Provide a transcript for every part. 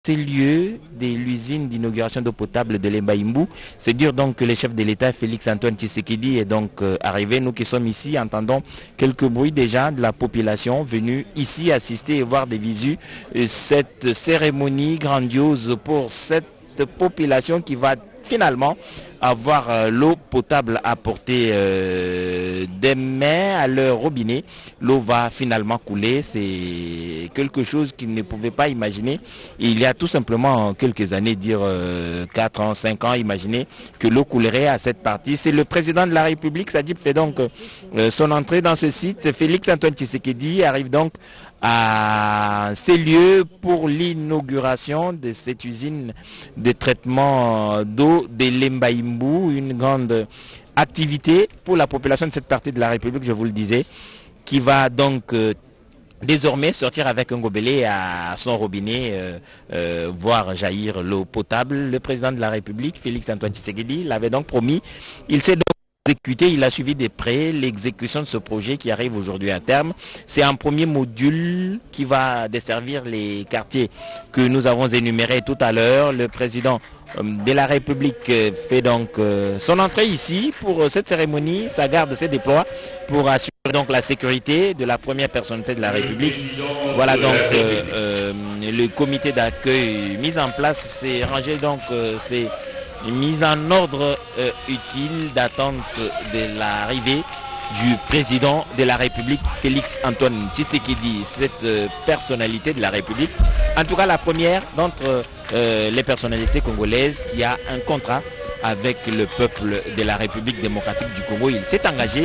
ces lieux de l'usine d'inauguration d'eau potable de l'Embaïmbou. C'est dire donc que le chef de l'État, Félix Antoine Tshisekedi, est donc arrivé. Nous qui sommes ici entendons quelques bruits déjà de la population venue ici assister et voir des visus cette cérémonie grandiose pour cette population qui va finalement avoir l'eau potable apportée des mains à leur robinet. L'eau va finalement couler. C'est quelque chose qu'ils ne pouvaient pas imaginer. Il y a tout simplement quelques années, dire 4 ans, 5 ans, imaginer que l'eau coulerait à cette partie. C'est le président de la République, Sadib, fait donc son entrée dans ce site. Félix Antoine Tshisekedi arrive donc à ces lieux pour l'inauguration de cette usine de traitement d'eau de l'Embaïmbou, une grande activité pour la population de cette partie de la République, je vous le disais, qui va donc désormais sortir avec un gobelet à son robinet, voir jaillir l'eau potable. Le président de la République, Félix Antoine Tshisekedi, l'avait donc promis. Il s'est donc exécuté, il a suivi de près l'exécution de ce projet qui arrive aujourd'hui à terme. C'est un premier module qui va desservir les quartiers que nous avons énumérés tout à l'heure. Le président de la République fait donc son entrée ici pour cette cérémonie. Sa garde se déploie pour assurer donc la sécurité de la première personnalité de la République. Voilà donc le comité d'accueil mis en place, c'est rangé donc c'est mise en ordre utile d'attente de l'arrivée du président de la République, Félix Antoine Tshisekedi, cette personnalité de la République, en tout cas la première d'entre les personnalités congolaises qui a un contrat avec le peuple de la République démocratique du Congo. Il s'est engagé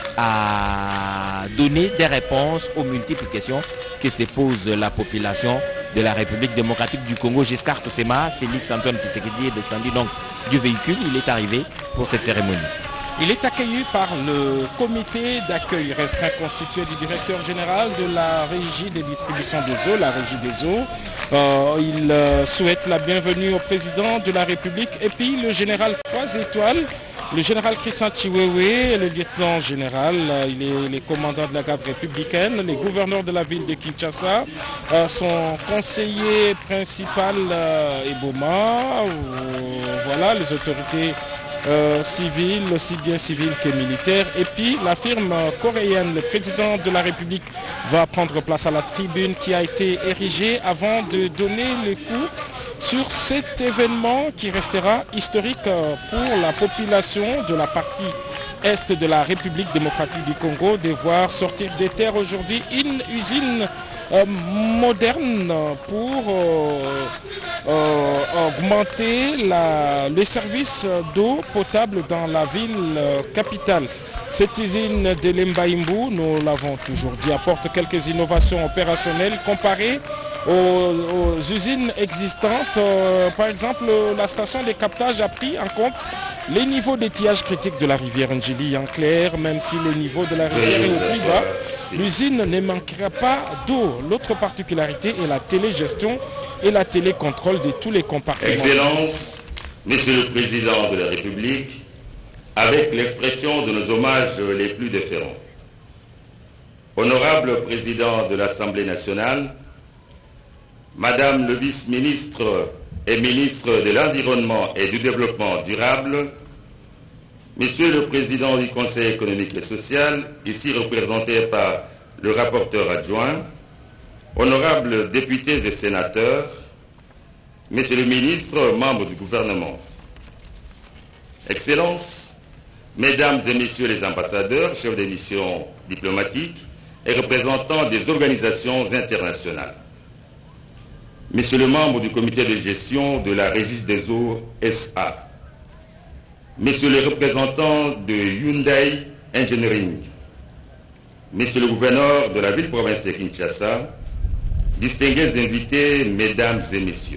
à donner des réponses aux multiples questions que se pose la population de la République démocratique du Congo. Giscard Toussema, Félix Antoine Tshisekedi est descendu donc du véhicule. Il est arrivé pour cette cérémonie. Il est accueilli par le comité d'accueil restreint constitué du directeur général de la régie des distributions des eaux, la régie des eaux. Il souhaite la bienvenue au président de la République et puis le général 3 étoiles, le général Christian Chiwewe, le lieutenant général, il est les commandants de la garde républicaine, les gouverneurs de la ville de Kinshasa, son conseiller principal Eboma, voilà les autorités civiles, aussi bien civiles que militaires, et puis la firme coréenne. Le président de la République va prendre place à la tribune qui a été érigée avant de donner le coup sur cet événement qui restera historique pour la population de la partie est de la République démocratique du Congo, de voir sortir des terres aujourd'hui une usine moderne pour augmenter le service d'eau potable dans la ville capitale. Cette usine de l'Embaïmbou, nous l'avons toujours dit, apporte quelques innovations opérationnelles comparées aux usines existantes. Par exemple, la station de captage a pris en compte les niveaux d'étiage critique de la rivière Ndjili. En clair, même si le niveau de la rivière est au plus bas, l'usine ne manquera pas d'eau. L'autre particularité est la télégestion et la télécontrôle de tous les compartiments. Excellence, Monsieur le Président de la République, avec l'expression de nos hommages les plus déférents. Honorable Président de l'Assemblée nationale, Madame le vice-ministre et ministre de l'Environnement et du Développement durable, Monsieur le Président du Conseil économique et social, ici représenté par le rapporteur adjoint, honorables députés et sénateurs, Monsieur le ministre, membres du gouvernement, Excellences, Mesdames et Messieurs les ambassadeurs, chefs des missions diplomatiques et représentants des organisations internationales, Monsieur le membre du comité de gestion de la Régie des eaux SA, Messieurs les représentants de Hyundai Engineering, Monsieur le gouverneur de la ville-province de Kinshasa, distingués invités, Mesdames et Messieurs.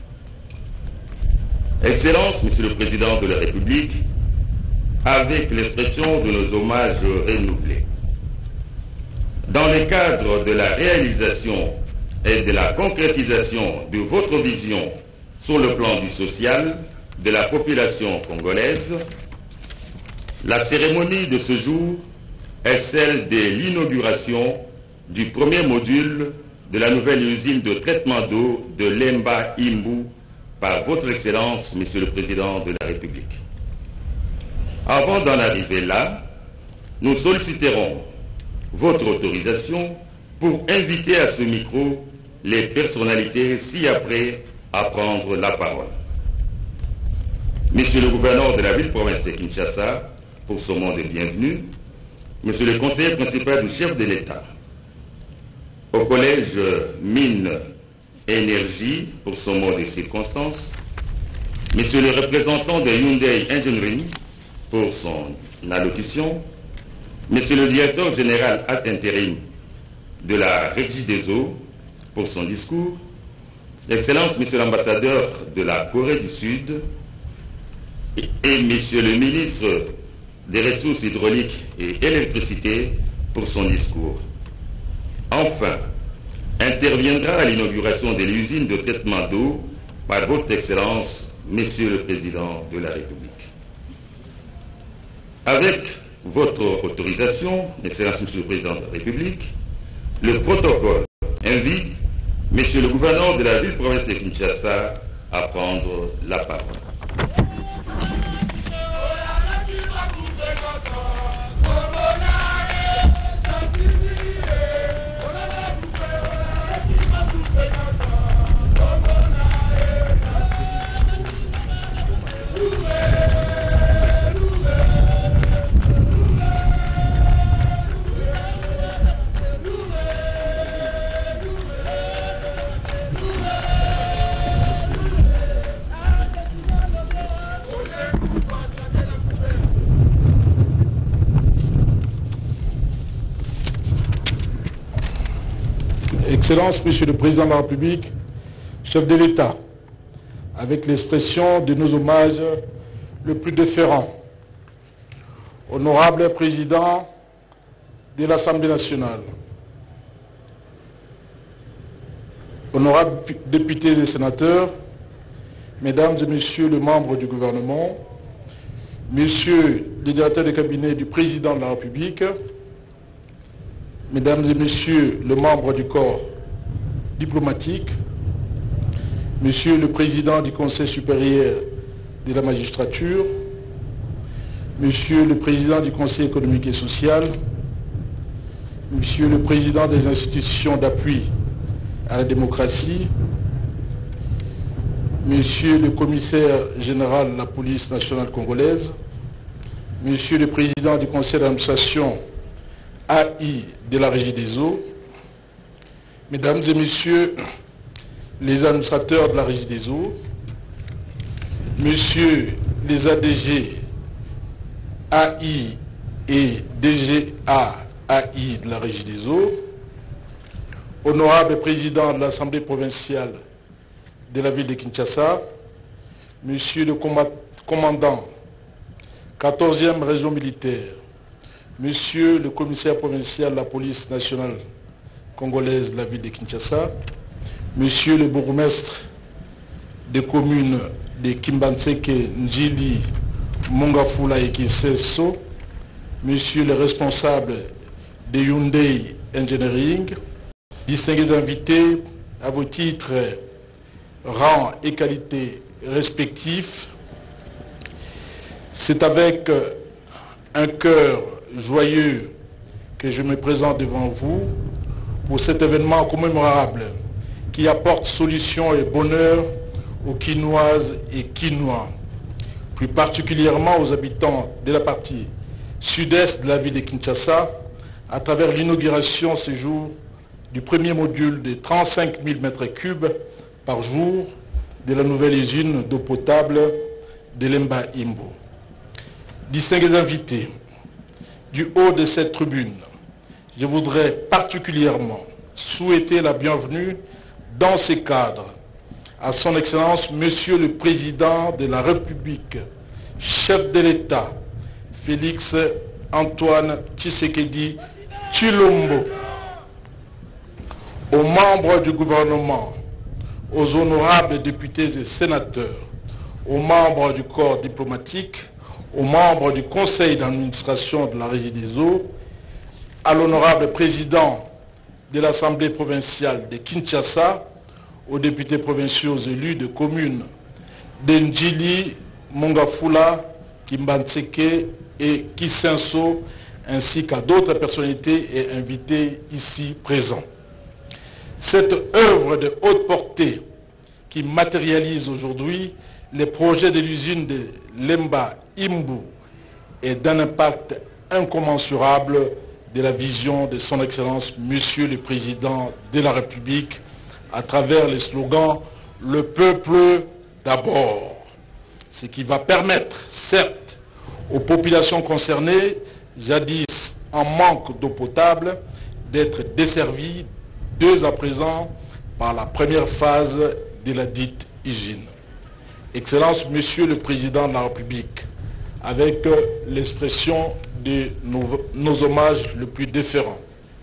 Excellences, Monsieur le Président de la République, avec l'expression de nos hommages renouvelés. Dans le cadre de la réalisation et de la concrétisation de votre vision sur le plan du social de la population congolaise, la cérémonie de ce jour est celle de l'inauguration du premier module de la nouvelle usine de traitement d'eau de Lemba Imbu par votre Excellence, Monsieur le Président de la République. Avant d'en arriver là, nous solliciterons votre autorisation pour inviter à ce micro les personnalités ci-après à prendre la parole. Monsieur le gouverneur de la ville-province de Kinshasa, pour son mot de bienvenue, Monsieur le conseiller principal du chef de l'État, au collège Mines et Énergie, pour son mot de circonstance, Monsieur le représentant de Hyundai Engineering, pour son allocution, Monsieur le directeur général ad intérim de la Régie des eaux, pour son discours, Excellence Monsieur l'ambassadeur de la Corée du Sud et Monsieur le ministre des Ressources hydrauliques et électricité pour son discours. Enfin, interviendra à l'inauguration de l'usine de traitement d'eau par votre Excellence, Monsieur le Président de la République. Avec votre autorisation, Excellence Monsieur le Président de la République, le protocole invite Monsieur le gouverneur de la ville-province de Kinshasa à prendre la parole. Excellence, Monsieur le Président de la République, chef de l'État, avec l'expression de nos hommages le plus déférents, honorable Président de l'Assemblée nationale, honorables députés et sénateurs, Mesdames et Messieurs les membres du gouvernement, Monsieur le directeur de cabinet du Président de la République, Mesdames et Messieurs les membres du corps diplomatique, Monsieur le Président du Conseil supérieur de la magistrature, Monsieur le Président du Conseil économique et social, Monsieur le Président des institutions d'appui à la démocratie, Monsieur le Commissaire général de la police nationale congolaise, Monsieur le Président du Conseil d'administration AI de la Régie des eaux, Mesdames et Messieurs les administrateurs de la Régie des eaux, Messieurs les ADG AI et DGA AI de la Régie des eaux, Honorable Président de l'Assemblée provinciale de la ville de Kinshasa, Monsieur le commandant 14e région militaire, Monsieur le commissaire provincial de la police nationale congolaise de la ville de Kinshasa, Monsieur le bourgmestre des communes de Kimbanseke, Njili, Mongafula et Kinseso, Monsieur le responsable de Hyundai Engineering, distingués invités à vos titres, rangs et qualités respectifs, c'est avec un cœur joyeux que je me présente devant vous pour cet événement commémorable qui apporte solution et bonheur aux Kinoises et Kinois, plus particulièrement aux habitants de la partie sud-est de la ville de Kinshasa, à travers l'inauguration ce jour du premier module de 35 000 m3 par jour de la nouvelle usine d'eau potable de Lemba Imbu. Distingués invités, du haut de cette tribune, je voudrais particulièrement souhaiter la bienvenue dans ces cadres à son Excellence Monsieur le Président de la République, chef de l'État, Félix Antoine Tshisekedi Tshilombo, aux membres du gouvernement, aux honorables députés et sénateurs, aux membres du corps diplomatique, aux membres du conseil d'administration de la Régie des eaux, à l'honorable président de l'Assemblée provinciale de Kinshasa, aux députés provinciaux élus de communes d'Ndjili, Mongafula, Kimbanseke et Kisenso, ainsi qu'à d'autres personnalités et invités ici présents. Cette œuvre de haute portée qui matérialise aujourd'hui les projets de l'usine de Lemba Imbu est d'un impact incommensurable de la vision de son Excellence Monsieur le Président de la République à travers les slogans « Le peuple d'abord », ce qui va permettre, certes, aux populations concernées, jadis en manque d'eau potable, d'être desservies dès à présent par la première phase de la dite usine. Excellence Monsieur le Président de la République, avec l'expression de nos hommages le plus déférents.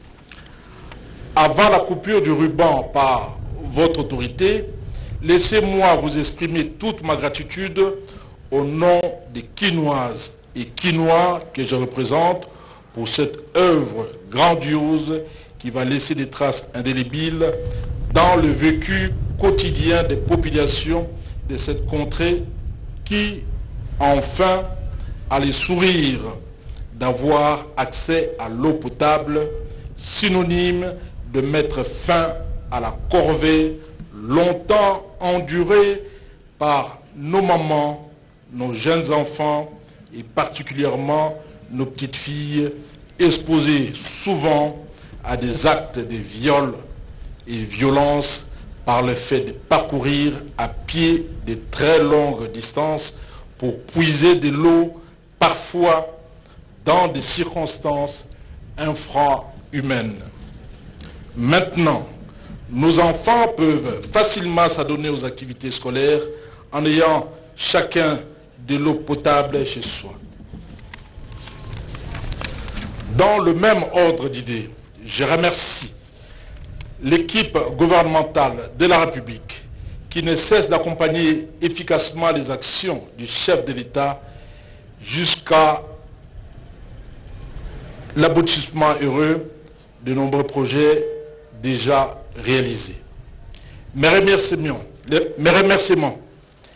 Avant la coupure du ruban par votre autorité, laissez-moi vous exprimer toute ma gratitude au nom des Kinoises et Kinois que je représente pour cette œuvre grandiose qui va laisser des traces indélébiles dans le vécu quotidien des populations de cette contrée qui, enfin, a le sourire d'avoir accès à l'eau potable, synonyme de mettre fin à la corvée longtemps endurée par nos mamans, nos jeunes enfants et particulièrement nos petites filles exposées souvent à des actes de viol et violence par le fait de parcourir à pied de très longues distances pour puiser de l'eau, parfois dans des circonstances infrahumaines. Maintenant, nos enfants peuvent facilement s'adonner aux activités scolaires en ayant chacun de l'eau potable chez soi. Dans le même ordre d'idées, je remercie l'équipe gouvernementale de la République qui ne cesse d'accompagner efficacement les actions du chef de l'État jusqu'à l'aboutissement heureux de nombreux projets déjà réalisés. Mes remerciements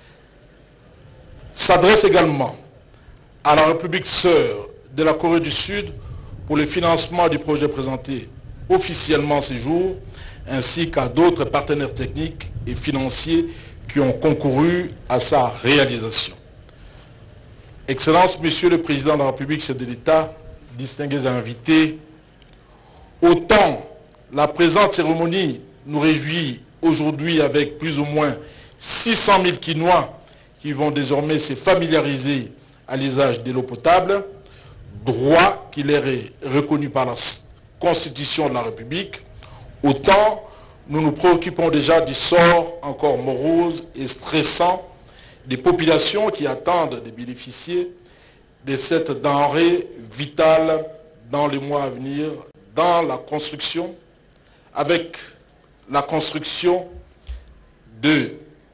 s'adressent également à la République sœur de la Corée du Sud pour le financement du projet présenté officiellement ces jours, ainsi qu'à d'autres partenaires techniques et financiers qui ont concouru à sa réalisation. Excellence, Monsieur le Président de la République, chef de l'État, distingués invités, autant la présente cérémonie nous réjouit aujourd'hui avec plus ou moins 600 000 Kinois qui vont désormais se familiariser à l'usage de l'eau potable, droit qui leur est reconnu par la Constitution de la République, autant nous nous préoccupons déjà du sort encore morose et stressant des populations qui attendent de bénéficier de cette denrée vitale dans les mois à venir, dans la construction, avec la construction de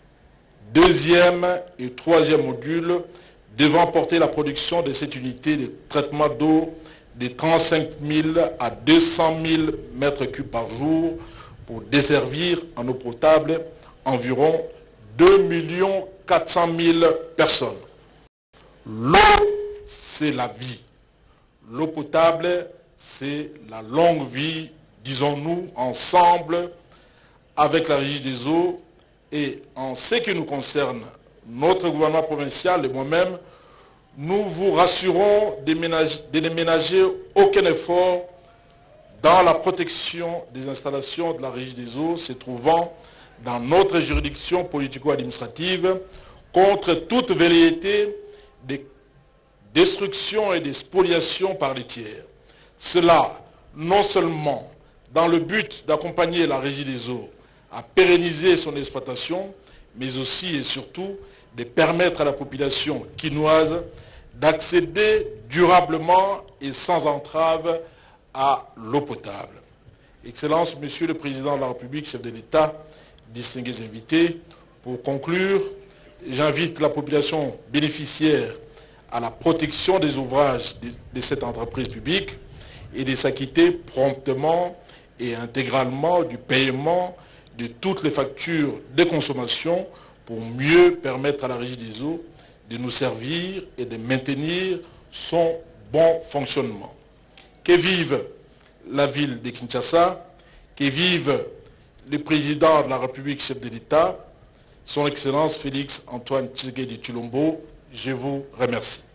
deuxième et troisième modules devant porter la production de cette unité de traitement d'eau de 35 000 à 200 000 mètres cubes par jour pour desservir en eau potable environ 2 400 000 personnes. L'eau, c'est la vie. L'eau potable, c'est la longue vie, disons-nous, ensemble, avec la Régie des eaux. Et en ce qui nous concerne, notre gouvernement provincial et moi-même, nous vous rassurons de ne ménager aucun effort dans la protection des installations de la Régie des eaux se trouvant dans notre juridiction politico-administrative contre toute velléité de destruction et de spoliation par les tiers. Cela, non seulement dans le but d'accompagner la Régie des eaux à pérenniser son exploitation, mais aussi et surtout de permettre à la population quinoise d'accéder durablement et sans entrave à l'eau potable. Excellence, Monsieur le Président de la République, chef de l'État, distingués invités, pour conclure, j'invite la population bénéficiaire à la protection des ouvrages de cette entreprise publique et de s'acquitter promptement et intégralement du paiement de toutes les factures de consommation pour mieux permettre à la Régie des eaux de nous servir et de maintenir son bon fonctionnement. Que vive la ville de Kinshasa, que vive le président de la République, chef de l'État, son Excellence Félix Antoine Tshisekedi Tshilombo. Je vous remercie.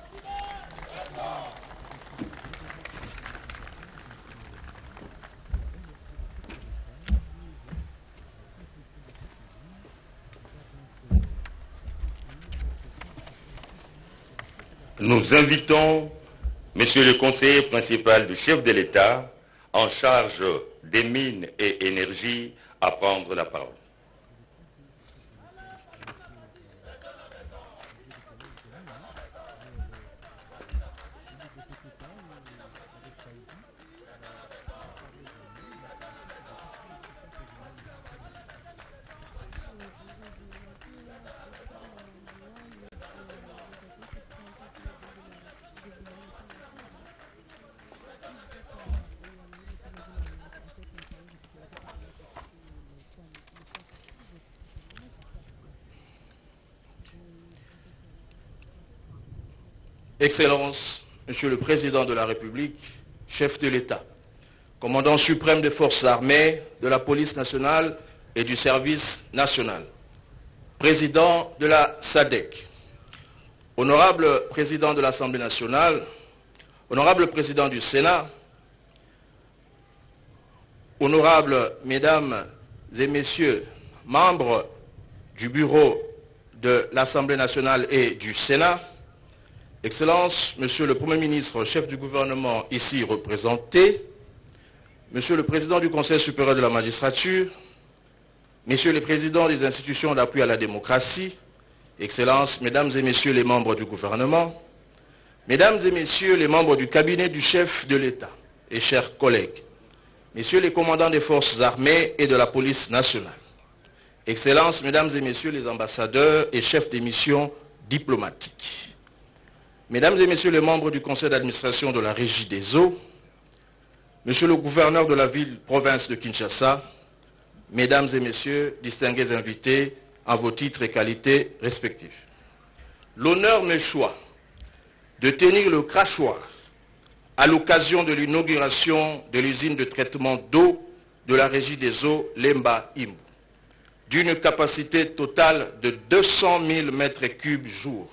Nous invitons Monsieur le conseiller principal du chef de l'État en charge des mines et énergie à prendre la parole. Excellences, Monsieur le Président de la République, chef de l'État, commandant suprême des forces armées, de la police nationale et du service national, président de la SADC, honorable président de l'Assemblée nationale, honorable président du Sénat, honorables mesdames et messieurs, membres du bureau de l'Assemblée nationale et du Sénat, Excellences, Monsieur le Premier ministre, chef du gouvernement ici représenté, Monsieur le Président du Conseil supérieur de la magistrature, Messieurs les Présidents des institutions d'appui à la démocratie, Excellences, Mesdames et Messieurs les membres du gouvernement, Mesdames et Messieurs les membres du cabinet du chef de l'État et chers collègues, Messieurs les commandants des forces armées et de la police nationale, Excellences, Mesdames et Messieurs les ambassadeurs et chefs des missions diplomatiques, Mesdames et Messieurs les membres du conseil d'administration de la Régie des eaux, Monsieur le gouverneur de la ville-province de Kinshasa, Mesdames et Messieurs, distingués invités en vos titres et qualités respectifs. L'honneur me choisit de tenir le crachoir à l'occasion de l'inauguration de l'usine de traitement d'eau de la Régie des eaux Lemba Imbu, d'une capacité totale de 200 000 mètres cubes jour,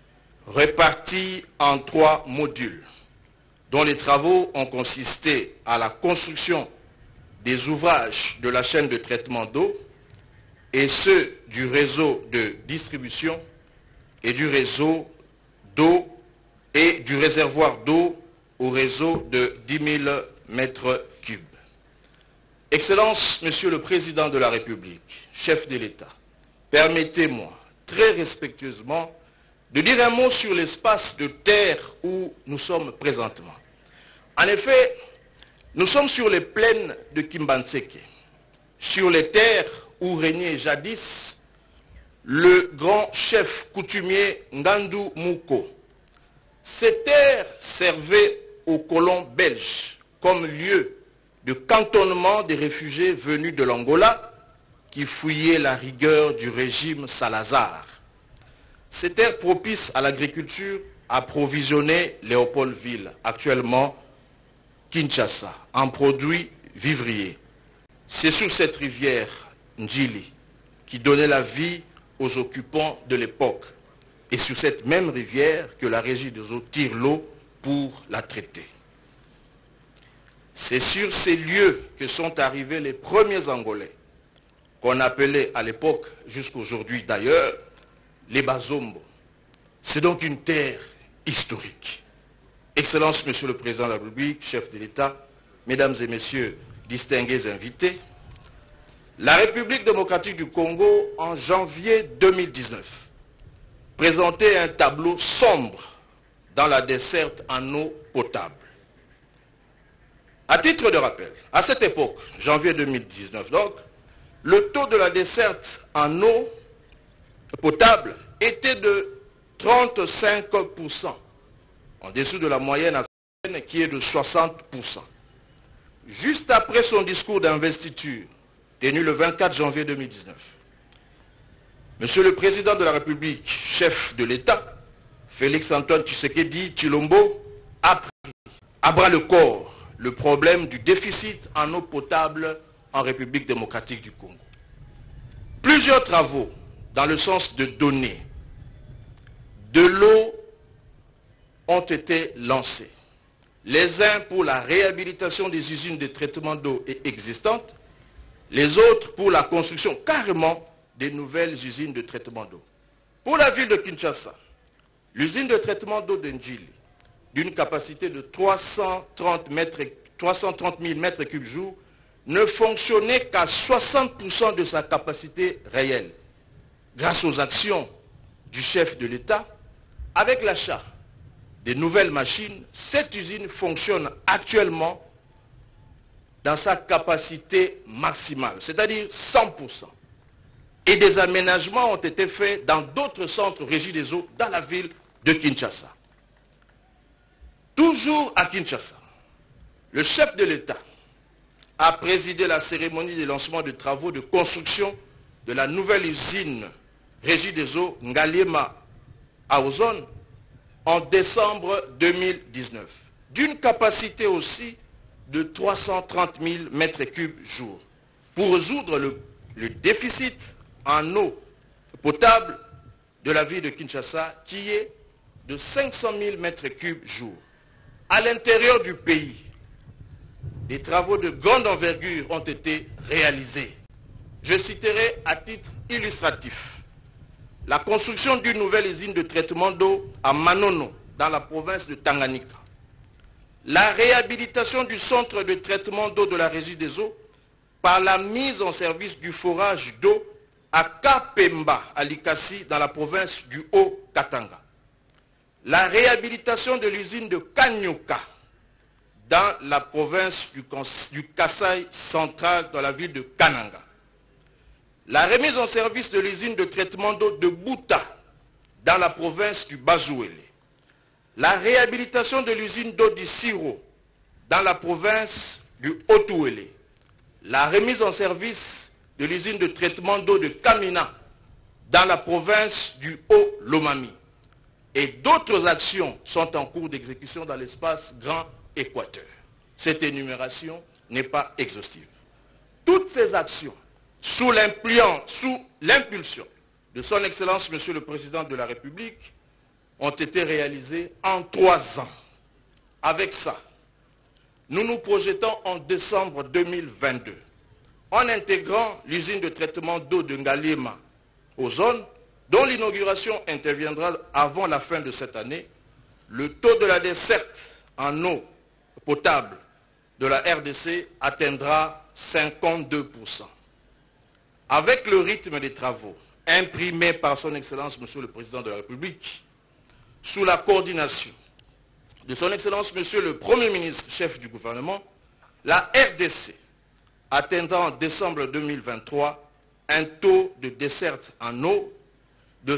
répartis en 3 modules, dont les travaux ont consisté à la construction des ouvrages de la chaîne de traitement d'eau et ceux du réseau de distribution et du réseau d'eau et du réservoir d'eau au réseau de 10 000 mètres cubes. Excellences, Monsieur le Président de la République, chef de l'État, permettez-moi très respectueusement de dire un mot sur l'espace de terre où nous sommes présentement. En effet, nous sommes sur les plaines de Kimbanseke, sur les terres où régnait jadis le grand chef coutumier Ngandou Mouko. Ces terres servaient aux colons belges comme lieu de cantonnement des réfugiés venus de l'Angola qui fouillaient la rigueur du régime Salazar. Ces terres propices à l'agriculture approvisionnaient Léopoldville, actuellement Kinshasa, en produits vivriers. C'est sur cette rivière Ndjili qui donnait la vie aux occupants de l'époque. Et sur cette même rivière que la Régie des eaux tire l'eau pour la traiter. C'est sur ces lieux que sont arrivés les premiers Angolais, qu'on appelait à l'époque, jusqu'aujourd'hui d'ailleurs, les Bazombo. C'est donc une terre historique. Excellences, Monsieur le Président de la République, chef de l'État, Mesdames et Messieurs, distingués invités, la République démocratique du Congo, en janvier 2019, présentait un tableau sombre dans la desserte en eau potable. À titre de rappel, à cette époque, janvier 2019 donc, le taux de la desserte en eau potable était de 35%, en dessous de la moyenne africaine qui est de 60%. juste après son discours d'investiture, tenu le 24 janvier 2019, Monsieur le Président de la République, chef de l'État, Félix Antoine Tshisekedi Tshilombo, a pris à bras le corps le problème du déficit en eau potable en République démocratique du Congo. Plusieurs travaux dans le sens de donner de l'eau ont été lancés. Les uns pour la réhabilitation des usines de traitement d'eau existantes, les autres pour la construction carrément des nouvelles usines de traitement d'eau. Pour la ville de Kinshasa, l'usine de traitement d'eau d'Ndjili, d'une capacité de 330 000 mètres cubes jour, ne fonctionnait qu'à 60% de sa capacité réelle. Grâce aux actions du chef de l'État, avec l'achat des nouvelles machines, cette usine fonctionne actuellement dans sa capacité maximale, c'est-à-dire 100%. Et des aménagements ont été faits dans d'autres centres régis des eaux dans la ville de Kinshasa. Toujours à Kinshasa, le chef de l'État a présidé la cérémonie de lancement de travaux de construction de la nouvelle usine régie des eaux Ngaliema à Ozone en décembre 2019, d'une capacité aussi de 330 000 mètres cubes jour, pour résoudre le déficit en eau potable de la ville de Kinshasa qui est de 500 000 mètres cubes jour. À l'intérieur du pays, des travaux de grande envergure ont été réalisés. Je citerai à titre illustratif la construction d'une nouvelle usine de traitement d'eau à Manono, dans la province de Tanganyika. La réhabilitation du centre de traitement d'eau de la Régie des eaux par la mise en service du forage d'eau à Kapemba, à Likasi, dans la province du Haut-Katanga. La réhabilitation de l'usine de Kanyoka, dans la province du Kasaï central, dans la ville de Kananga. La remise en service de l'usine de traitement d'eau de Bouta, dans la province du Bazouélé. La réhabilitation de l'usine d'eau du Siro, dans la province du Haut-Ouélé. La remise en service de l'usine de traitement d'eau de Kamina, dans la province du Haut-Lomami. Et d'autres actions sont en cours d'exécution dans l'espace Grand Équateur. Cette énumération n'est pas exhaustive. Toutes ces actions, sous l'impulsion de son Excellence, Monsieur le Président de la République, ont été réalisées en 3 ans. Avec ça, nous nous projetons en décembre 2022, en intégrant l'usine de traitement d'eau de Ngaliema aux zones, dont l'inauguration interviendra avant la fin de cette année, le taux de la desserte en eau potable de la RDC atteindra 52%. Avec le rythme des travaux imprimés par son Excellence, Monsieur le Président de la République, sous la coordination de son Excellence, Monsieur le Premier ministre, chef du gouvernement, la RDC atteindra en décembre 2023 un taux de desserte en eau de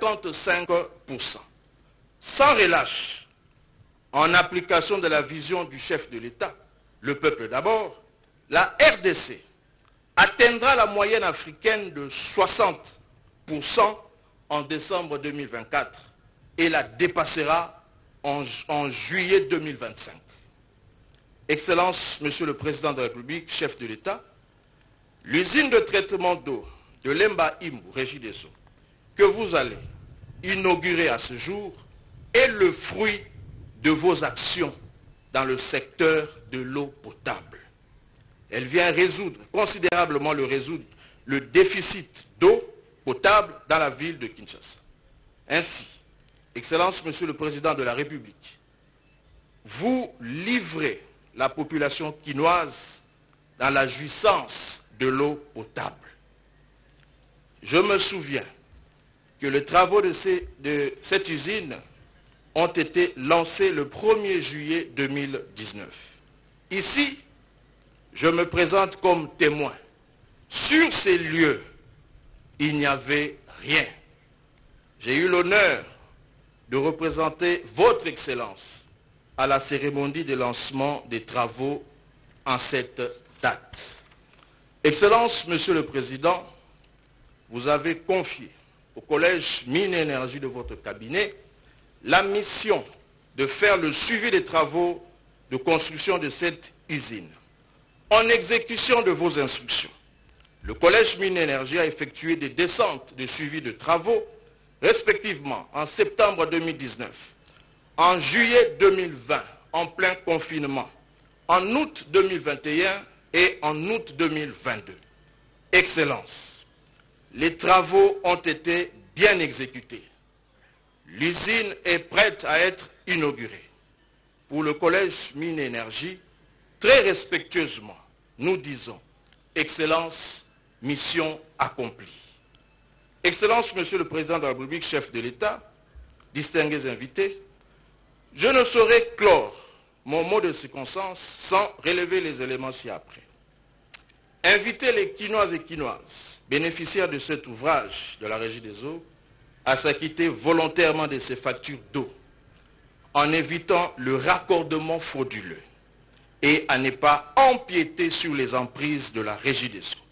55%. Sans relâche, en application de la vision du chef de l'État, le peuple d'abord, la RDC atteindra la moyenne africaine de 60% en décembre 2024 et la dépassera en juillet 2025. Excellence, Monsieur le Président de la République, chef de l'État, l'usine de traitement d'eau de Lemba Imbu, Régie des eaux, que vous allez inaugurer à ce jour, est le fruit de vos actions dans le secteur de l'eau potable. Elle vient résoudre considérablement le déficit d'eau potable dans la ville de Kinshasa. Ainsi, Excellence, Monsieur le Président de la République, vous livrez la population quinoise dans la jouissance de l'eau potable. Je me souviens que les travaux de cette usine ont été lancés le 1er juillet 2019. Ici, je me présente comme témoin. Sur ces lieux, il n'y avait rien. J'ai eu l'honneur de représenter votre Excellence à la cérémonie de lancement des travaux en cette date. Excellence, Monsieur le Président, vous avez confié au Collège Mines et Énergie de votre cabinet la mission de faire le suivi des travaux de construction de cette usine. En exécution de vos instructions, le Collège Mines et Énergie a effectué des descentes de suivi de travaux, respectivement en septembre 2019, en juillet 2020, en plein confinement, en août 2021 et en août 2022. Excellence, les travaux ont été bien exécutés. L'usine est prête à être inaugurée. Pour le Collège Mines et Énergie, très respectueusement, nous disons, Excellence, mission accomplie. Excellence, Monsieur le Président de la République, chef de l'État, distingués invités, je ne saurais clore mon mot de circonstance sans relever les éléments ci-après. Inviter les Quinoises et Quinoises, bénéficiaires de cet ouvrage de la Régie des eaux, à s'acquitter volontairement de ces factures d'eau, en évitant le raccordement frauduleux et à ne pas empiéter sur les emprises de la Régie des eaux.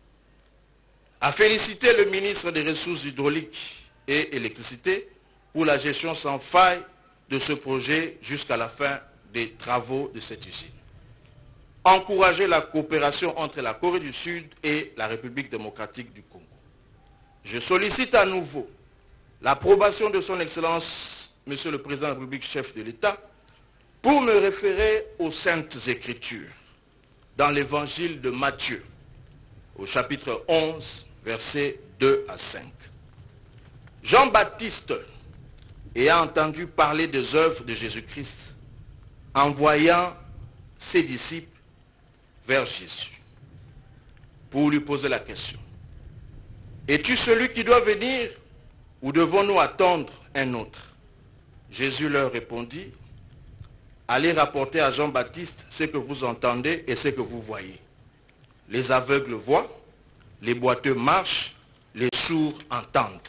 À féliciter le ministre des Ressources hydrauliques et électricité pour la gestion sans faille de ce projet jusqu'à la fin des travaux de cette usine. Encourager la coopération entre la Corée du Sud et la République démocratique du Congo. Je sollicite à nouveau l'approbation de son Excellence, Monsieur le Président de la République, chef de l'État, pour me référer aux Saintes Écritures, dans l'Évangile de Matthieu, au chapitre 11, versets 2 à 5. Jean-Baptiste, ayant entendu parler des œuvres de Jésus-Christ, envoyant ses disciples vers Jésus, pour lui poser la question. Es-tu celui qui doit venir ou devons-nous attendre un autre? Jésus leur répondit, allez rapporter à Jean-Baptiste ce que vous entendez et ce que vous voyez. Les aveugles voient, les boiteux marchent, les sourds entendent.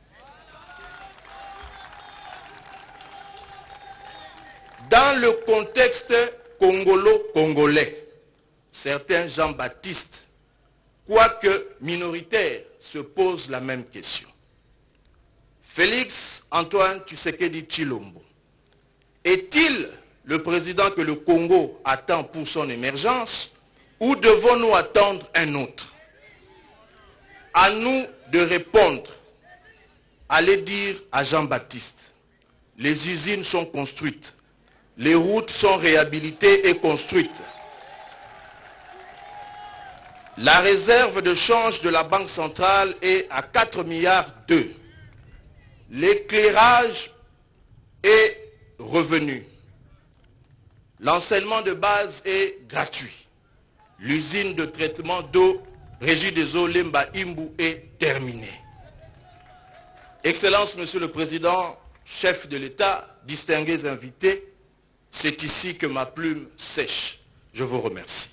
Dans le contexte congolo-congolais, certains Jean-Baptistes, quoique minoritaires, se posent la même question. Félix Antoine Tshisekedi Tshilombo est-il le président que le Congo attend pour son émergence ou devons-nous attendre un autre? À nous de répondre. Allez dire à Jean-Baptiste, les usines sont construites, les routes sont réhabilitées et construites. La réserve de change de la Banque centrale est à 4 milliards d'euros. L'éclairage est revenu. L'enseignement de base est gratuit. L'usine de traitement d'eau Régie des eaux Lemba Imbu est terminée. Excellence, Monsieur le Président, chef de l'État, distingués invités, c'est ici que ma plume sèche. Je vous remercie.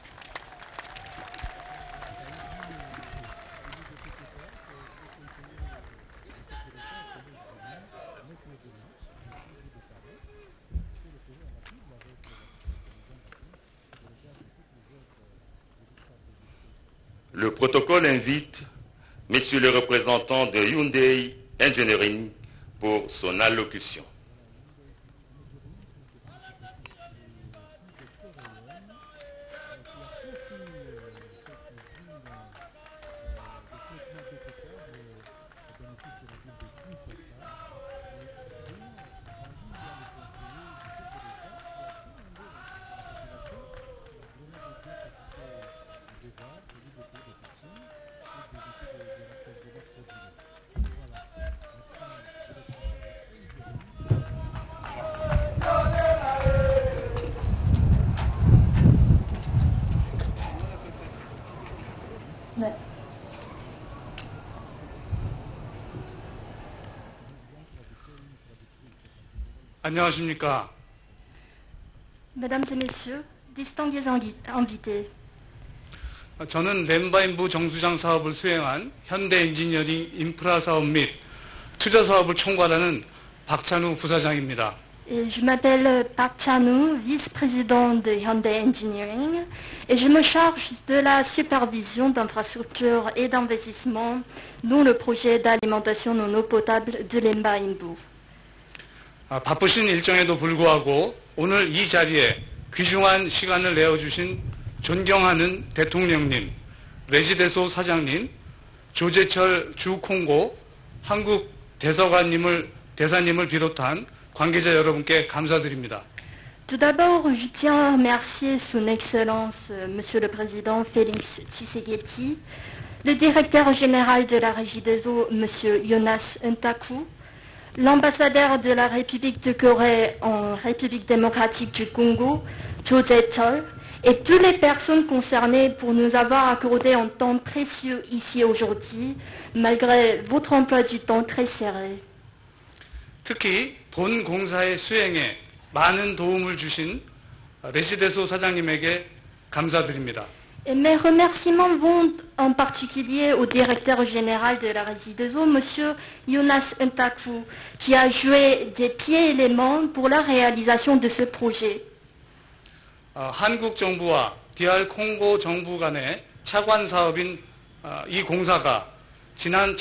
Le protocole invite Monsieur le représentant de Hyundai Engineering pour son allocution. 안녕하십니까. Mesdames et messieurs, distingués invités, 저는 렘바인부 정수장 사업을 수행한 현대엔지니어링 인프라 사업 및 투자 사업을 총괄하는 박찬우 부사장입니다. Et je m'appelle Park Chan-woo, vice-président de Hyundai Engineering, et je me charge de la supervision d'infrastructures et d'investissements dans le projet d'alimentation en eau potable de l'EMBA Inbu. 바쁘신 일정에도 불구하고 오늘 이 자리에 귀중한 시간을 내어주신 존경하는 대통령님, 레지데소 사장님, 조재철 주콩고 한국 대사님을 비롯한 관계자 여러분께 감사드립니다. Tout d'abord, je tiens à remercier son Excellence, Monsieur le Président Félix Tshisekedi, le directeur général de la Régie des eaux, Monsieur Jonas Ntaku, l'ambassadeur de la République de Corée en République démocratique du Congo, Cho Jae-chol, et toutes les personnes concernées pour nous avoir accordé un temps précieux ici aujourd'hui, malgré votre emploi du temps très serré. 특히 본 공사의 수행에 많은 도움을 주신 레지데소 사장님에게 감사드립니다. Et mes remerciements vont en particulier au directeur général de la Régie des eaux, M. Jonas Ntaku, qui a joué des pieds et les mains pour la réalisation de ce projet. 한국 정부와 DR 콩고 정부 간의 차관 사업인 이 공사가 지난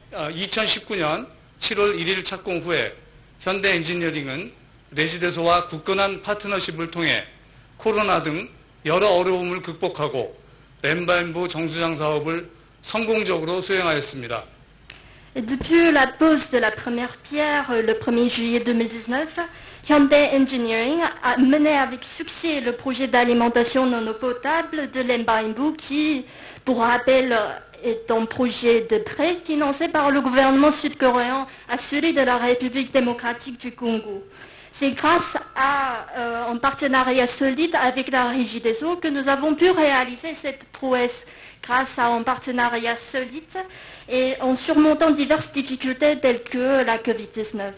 2019년 7월 1일 착공 후에 현대 엔지니어링은 레지데소와 굳건한 파트너십을 통해 코로나 등 여러 어려움을 극복하고 렘바인부 정수장 사업을 성공적으로 수행하였습니다. Depuis la pose de la première pierre le 1er juillet 2019, Hyundai Engineering a mené avec succès le projet d'alimentation en eau potable de l'EMBA Inbu qui, pour rappel, est un projet de prêt financé par le gouvernement sud-coréen à celui de la République démocratique du Congo. C'est grâce à un partenariat solide avec la Régie des eaux que nous avons pu réaliser cette prouesse, grâce à un partenariat solide et en surmontant diverses difficultés telles que la COVID-19.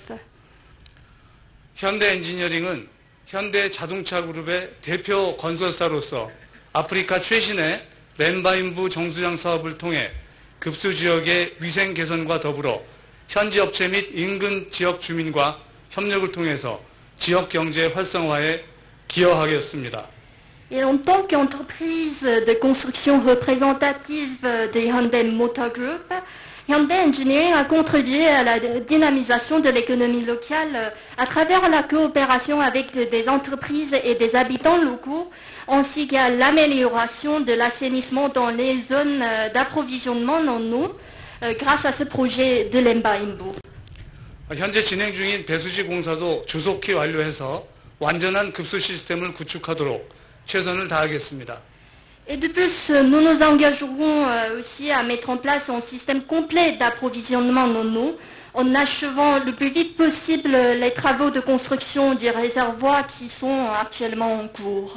현대 엔지니어링은 현대 자동차 그룹의 대표 건설사로서 아프리카 최신의 렘바인부 정수장 사업을 통해 급수 지역의 위생 개선과 더불어 현지 업체 및 인근 지역 주민과 협력을 통해서 지역 경제 활성화에 기여하겠습니다. Et en tant qu'entreprise de construction représentative de Hyundai Motor Group, Hyundai Engineering a contribué à la dynamisation de l'économie locale à travers la coopération avec des entreprises et des habitants locaux, ainsi qu'à l'amélioration de l'assainissement dans les zones d'approvisionnement en eau grâce à ce projet de l'EMBA Inbu. 현재 진행 중인 배수지 공사도 조속히 완료해서 완전한 급수 시스템을 구축하도록 최선을 다하겠습니다. Et de plus, nous nous engagerons aussi à mettre en place un système complet d'approvisionnement en eau en achevant le plus vite possible les travaux de construction des réservoirs qui sont actuellement en cours.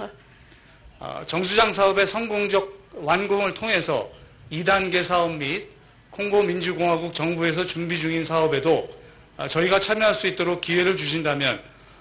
정수장 사업의 성공적 완공을 통해서 2단계 사업 및 콩고 민주공화국 정부에서 준비 중인 saob에도 저희가 참여할 수 있도록 기회를 주신다면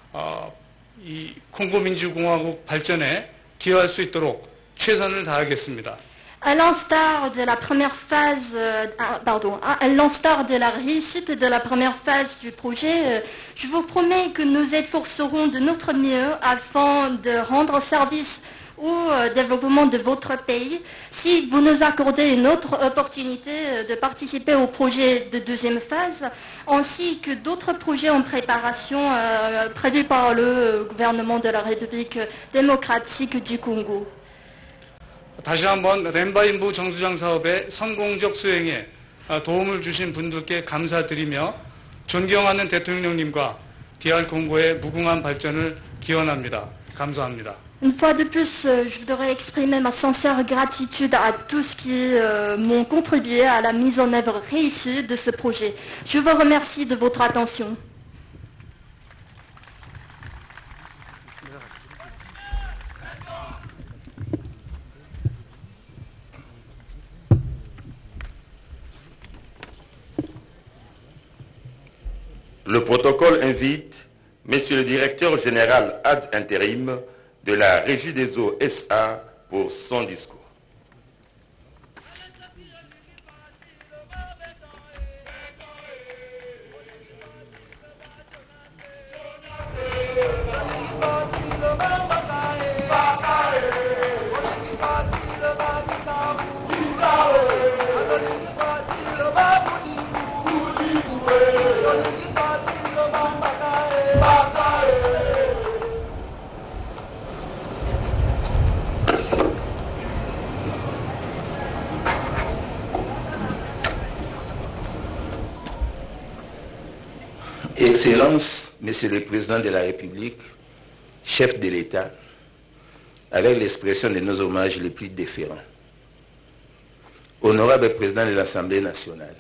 이 콩고 민주공화국 발전에 기여할 수 있도록 최선을 다하겠습니다. À l'instar de la première phase, à l'instar de la réussite de la première phase du projet, je vous promets que nous efforcerons de notre mieux afin de rendre service au développement de votre pays. Si vous nous accordez une autre opportunité de participer au projet de deuxième phase, ainsi que d'autres projets en préparation prévus par le gouvernement de la République démocratique du Congo. 다시 한번 렘바인부 정수장 사업의 성공적 수행에 도움을 주신 분들께 감사드리며 존경하는 대통령님과 DR 콩고의 무궁한 발전을 기원합니다. 감사합니다. Une fois de plus, je voudrais exprimer ma sincère gratitude à tous qui m'ont contribué à la mise en œuvre réussie de ce projet. Je vous remercie de votre attention. Le protocole invite Monsieur le directeur général ad intérim de la Régie des eaux SA pour son discours. Excellences, Monsieur le Président de la République, chef de l'État, avec l'expression de nos hommages les plus déférents. Honorable Président de l'Assemblée nationale,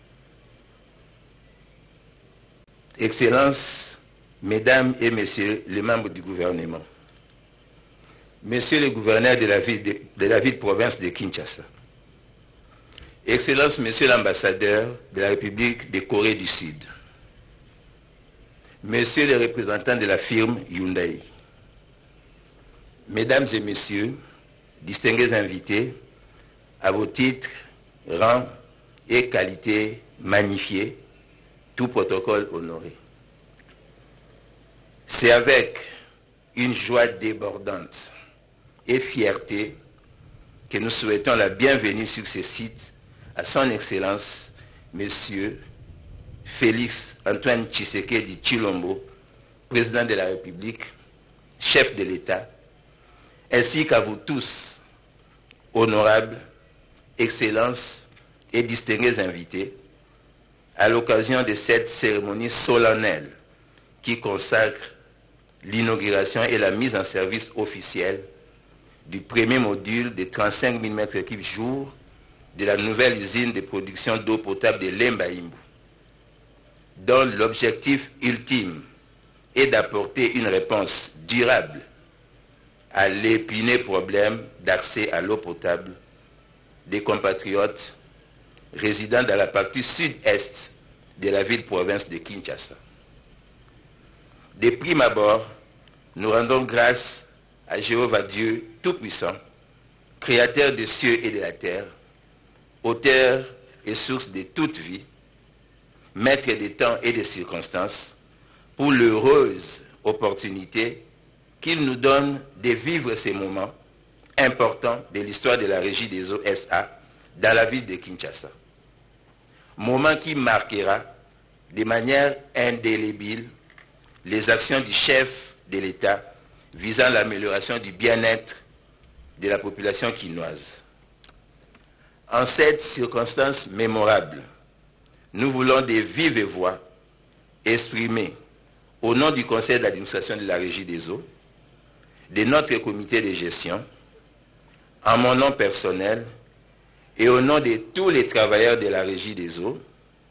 Excellences, Mesdames et Messieurs les membres du gouvernement, Monsieur le gouverneur de la ville-province de Kinshasa, Excellences, Monsieur l'ambassadeur de la République de Corée du Sud, Messieurs les représentants de la firme Hyundai, Mesdames et Messieurs, distingués invités, à vos titres, rangs et qualités magnifiés, tout protocole honoré. C'est avec une joie débordante et fierté que nous souhaitons la bienvenue sur ce site à son Excellence, Monsieur Félix Antoine Tshisekedi Tshilombo, président de la République, chef de l'État, ainsi qu'à vous tous, honorables, excellences et distingués invités, à l'occasion de cette cérémonie solennelle qui consacre l'inauguration et la mise en service officielle du premier module de 35 000 m3 jour de la nouvelle usine de production d'eau potable de Lemba Imbu, dont l'objectif ultime est d'apporter une réponse durable à l'épineux problème d'accès à l'eau potable des compatriotes résidant dans la partie sud-est de la ville-province de Kinshasa. De prime abord, nous rendons grâce à Jéhovah Dieu Tout-Puissant, Créateur des cieux et de la terre, auteur et source de toute vie, maître des temps et des circonstances, pour l'heureuse opportunité qu'il nous donne de vivre ces moments importants de l'histoire de la Régie des eaux SA dans la ville de Kinshasa. Moment qui marquera de manière indélébile les actions du chef de l'État visant l'amélioration du bien-être de la population quinoise. En cette circonstance mémorable, nous voulons de vive voix exprimer au nom du conseil d'administration de la Régie des eaux, de notre comité de gestion, en mon nom personnel et au nom de tous les travailleurs de la Régie des eaux,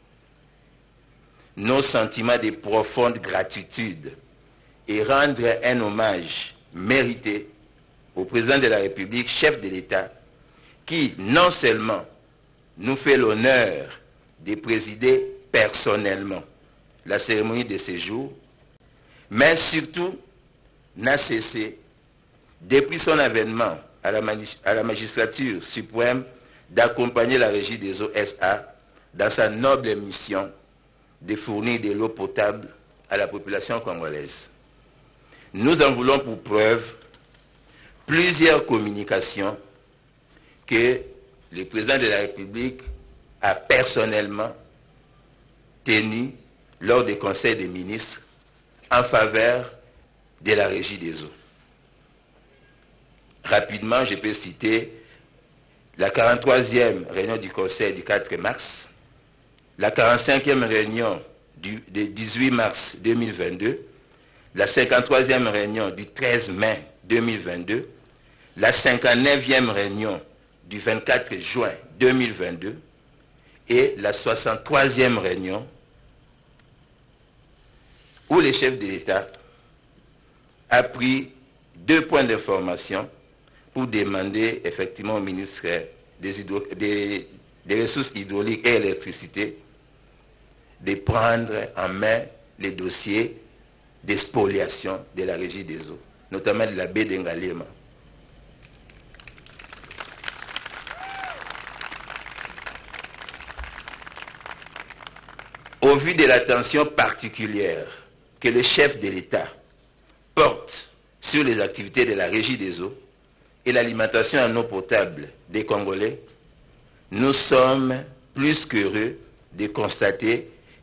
nos sentiments de profonde gratitude et rendre un hommage mérité au président de la République, chef de l'État, qui non seulement nous fait l'honneur de présider personnellement la cérémonie de séjour, mais surtout n'a cessé, depuis son avènement à la magistrature suprême, d'accompagner la Régie des eaux SA dans sa noble mission de fournir de l'eau potable à la population congolaise. Nous en voulons pour preuve plusieurs communications que le président de la République a personnellement tenues lors des conseils des ministres en faveur de la Régie des eaux. Rapidement, je peux citer la 43e réunion du Conseil du 4 mars, la 45e réunion du 18 mars 2022, la 53e réunion du 13 mai 2022, la 59e réunion du 24 juin 2022 et la 63e réunion où le chef de l'État a pris 2 points d'information pour demander effectivement au ministre des Ressources hydrauliques et électricité de prendre en main les dossiers d'expoliation de la Régie des eaux, notamment de la baie d'Engalema. Au vu de l'attention particulière que le chef de l'État porte sur les activités de la Régie des eaux et l'alimentation en eau potable des Congolais, nous sommes plus qu'heureux de constater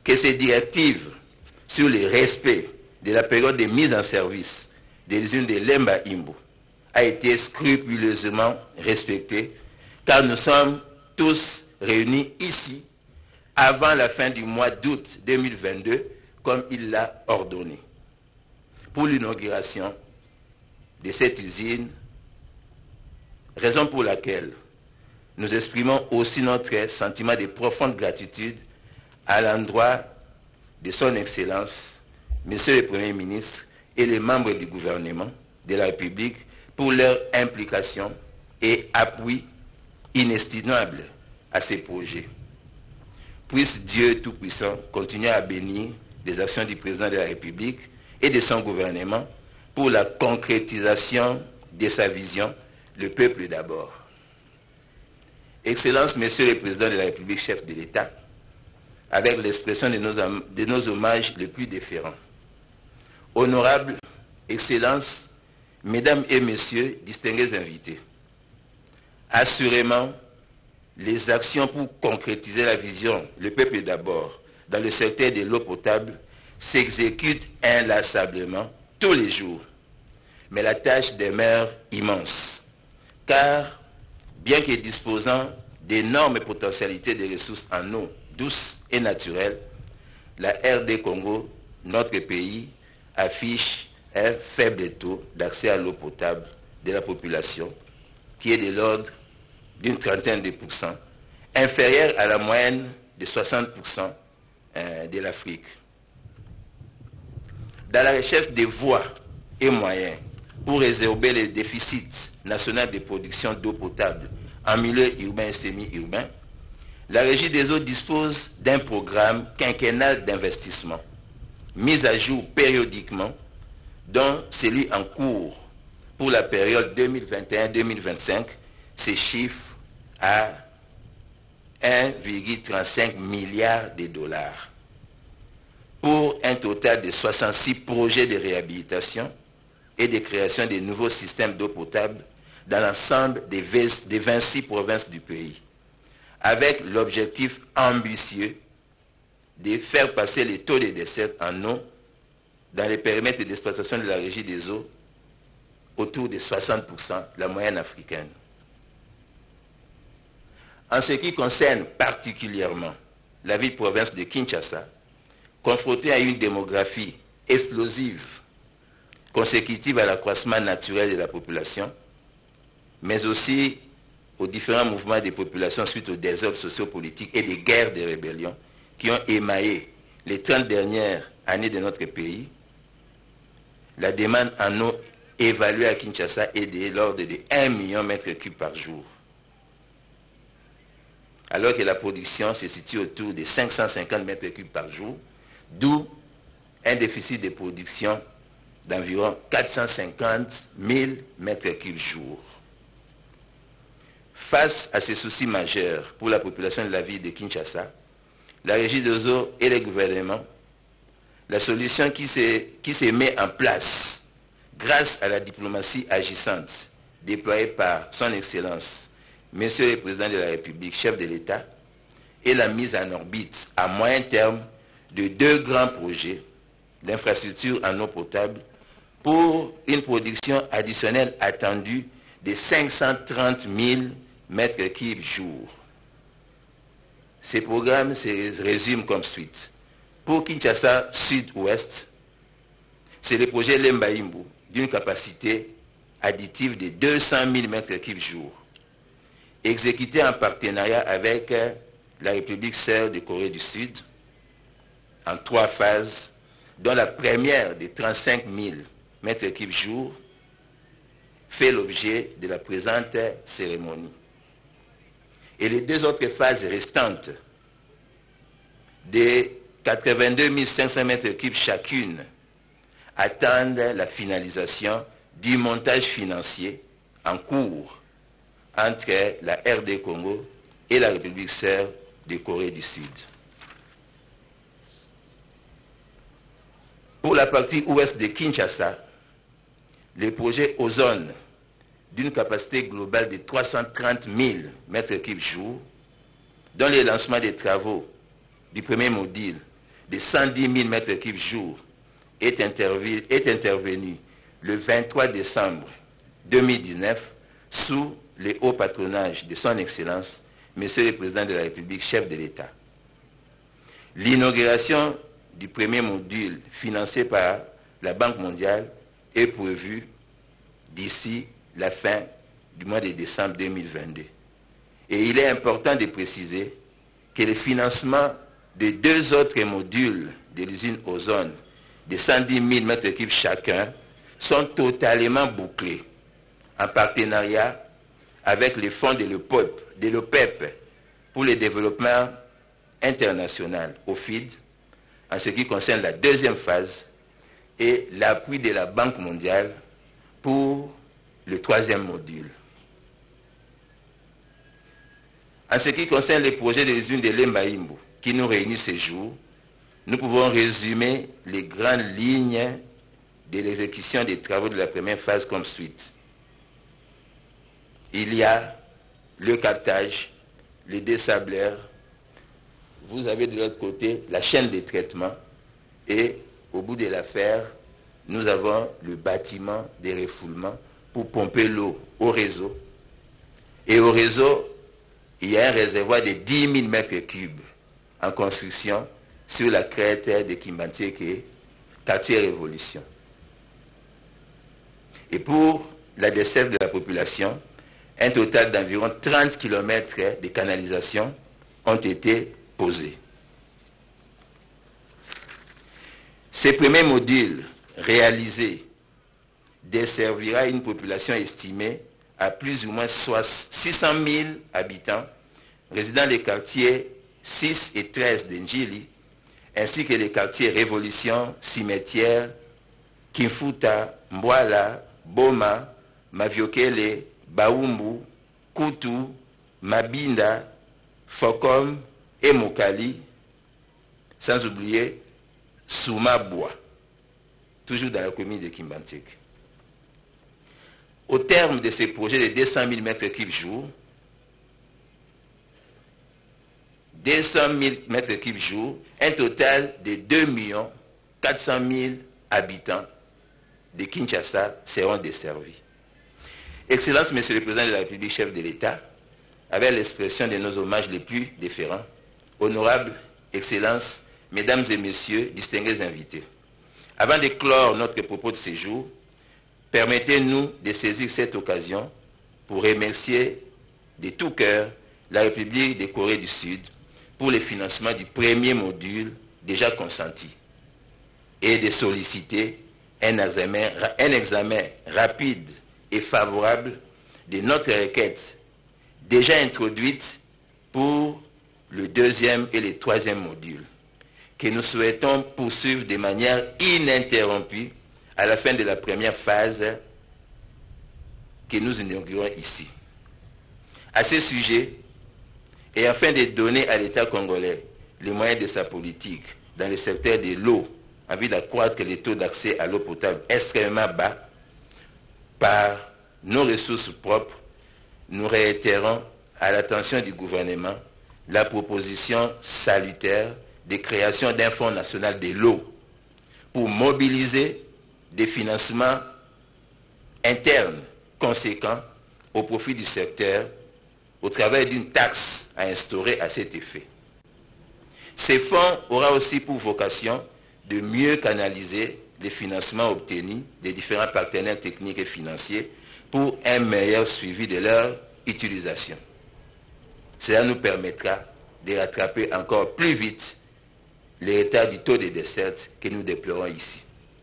que ces directives sur le respect de la période de mise en service des usines de Lemba Imbu a été scrupuleusement respectée, car nous sommes tous réunis ici avant la fin du mois d'août 2022, comme il l'a ordonné, pour l'inauguration de cette usine, raison pour laquelle nous exprimons aussi notre sentiment de profonde gratitude à l'endroit de son Excellence, Monsieur le Premier ministre et les membres du gouvernement de la République pour leur implication et appui inestimable à ces projets. Puisse Dieu Tout-Puissant continuer à bénir les actions du président de la République et de son gouvernement pour la concrétisation de sa vision, le peuple d'abord. Excellence, Monsieur le Président de la République, chef de l'État, avec l'expression de nos hommages les plus déférents. Honorable Excellence, Mesdames et Messieurs, distingués invités, assurément, les actions pour concrétiser la vision, le peuple d'abord, dans le secteur de l'eau potable, s'exécutent inlassablement tous les jours. Mais la tâche demeure immense, car bien que disposant d'énormes potentialités de ressources en eau douce et naturelle, la RD Congo, notre pays, affiche un faible taux d'accès à l'eau potable de la population, qui est de l'ordre d'une trentaine de pourcents, inférieur à la moyenne de 60% de l'Afrique. Dans la recherche des voies et moyens pour résorber les déficits nationaux de production d'eau potable en milieu urbain et semi-urbain, la Régie des eaux dispose d'un programme quinquennal d'investissement, mis à jour périodiquement, dont celui en cours pour la période 2021-2025 s'échiffre à 1,35 milliard de dollars, pour un total de 66 projets de réhabilitation et de création de nouveaux systèmes d'eau potable dans l'ensemble des 26 provinces du pays, avec l'objectif ambitieux de faire passer les taux de décès en eau dans les périmètres d'exploitation de la Régie des eaux autour de 60%, la moyenne africaine. En ce qui concerne particulièrement la ville-province de Kinshasa, confrontée à une démographie explosive, consécutive à l'accroissement naturel de la population, mais aussi aux différents mouvements des populations suite aux désordres sociopolitiques et des guerres de rébellion qui ont émaillé les 30 dernières années de notre pays, la demande en eau évaluée à Kinshasa est de l'ordre de 1 million de mètres cubes par jour, alors que la production se situe autour de 550 mètres cubes par jour, d'où un déficit de production d'environ 450 000 mètres cubes jour. Face à ces soucis majeurs pour la population de la ville de Kinshasa, la Régie des eaux et le gouvernement, la solution qui se met en place grâce à la diplomatie agissante déployée par son Excellence, Monsieur le Président de la République, chef de l'État, et la mise en orbite à moyen terme de 2 grands projets d'infrastructures en eau potable pour une production additionnelle attendue de 530 000 mètres cubes jour. Ces programmes se résument comme suite. Pour Kinshasa Sud-Ouest, c'est le projet Lemba Imbu d'une capacité additive de 200 000 mètres cubes jour, exécuté en partenariat avec la République sœur de Corée du Sud en 3 phases, dont la première de 35 000 mètres cubes jour fait l'objet de la présente cérémonie. Et les 2 autres phases restantes de 82 500 mètres cubes chacune attendent la finalisation du montage financier en cours entre la RD Congo et la République sœur de Corée du Sud. Pour la partie ouest de Kinshasa, le projet Ozone, d'une capacité globale de 330 000 mètres cubes jour, dont le lancement des travaux du premier module de 110 000 m3 jour est intervenu le 23 décembre 2019 sous le haut patronage de son Excellence, Monsieur le Président de la République, chef de l'État. L'inauguration du premier module financé par la Banque mondiale est prévue d'ici la fin du mois de décembre 2022. Et il est important de préciser que le financement de 2 autres modules de l'usine Ozone de 110 000 m3 chacun sont totalement bouclés en partenariat avec les fonds de l'OPEP pour le développement international, OFID, en ce qui concerne la 2e phase, et l'appui de la Banque mondiale pour le 3e module. En ce qui concerne les projets de l'usine de Lemba Imbu qui nous réunissent ce jour, nous pouvons résumer les grandes lignes de l'exécution des travaux de la première phase comme suite. Il y a le captage, les désableurs, vous avez de l'autre côté la chaîne de traitement et au bout de l'affaire, nous avons le bâtiment de refoulement pour pomper l'eau au réseau. Et au réseau, il y a un réservoir de 10 000 m3 en construction sur la crête de Kimbanteke, quartier Révolution. Et pour la desserte de la population, un total d'environ 30 km de canalisation ont été posés. Ce premier module réalisé desservira une population estimée à plus ou moins 600 000 habitants résidant les quartiers 6 et 13 d'Njili, ainsi que les quartiers Révolution, Cimetière, Kimfuta, Mbwala, Boma, Maviokele, Baumbu, Kutu, Mabinda, Fokom et Mokali, sans oublier Soumabwa, toujours dans la commune de Kimbanteke. Au terme de ces projets de 200 000 m3 jour, 200 000 m3 jour, un total de 2 400 000 habitants de Kinshasa seront desservis. Excellence, Monsieur le Président de la République, chef de l'État, avec l'expression de nos hommages les plus déférents, honorables Excellences, Mesdames et Messieurs, distingués invités. Avant de clore notre propos de séjour, permettez-nous de saisir cette occasion pour remercier de tout cœur la République de Corée du Sud pour le financement du premier module déjà consenti et de solliciter un examen rapide et favorable de notre requête déjà introduite pour le 2e et le 3e module, que nous souhaitons poursuivre de manière ininterrompue à la fin de la première phase que nous inaugurons ici. À ce sujet, et afin de donner à l'État congolais les moyens de sa politique dans le secteur de l'eau, en vue d'accroître les taux d'accès à l'eau potable extrêmement bas, par nos ressources propres, nous réitérons à l'attention du gouvernement la proposition salutaire de création d'un fonds national de l'eau pour mobiliser des financements internes conséquents au profit du secteur au travers d'une taxe à instaurer à cet effet. Ces fonds aura aussi pour vocation de mieux canaliser les financements obtenus des différents partenaires techniques et financiers pour un meilleur suivi de leur utilisation. Cela nous permettra de rattraper encore plus vite l'état du taux de desserte que nous déplorons ici.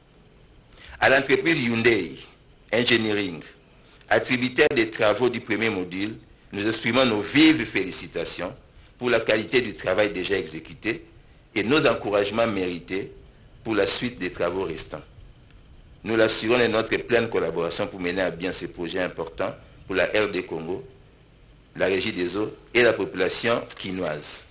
À l'entreprise Hyundai Engineering, attributaire des travaux du premier module, nous exprimons nos vives félicitations pour la qualité du travail déjà exécuté et nos encouragements mérités pour la suite des travaux restants. Nous l'assurons de notre pleine collaboration pour mener à bien ces projets importants pour la RD Congo, la Régie des eaux et la population quinoise.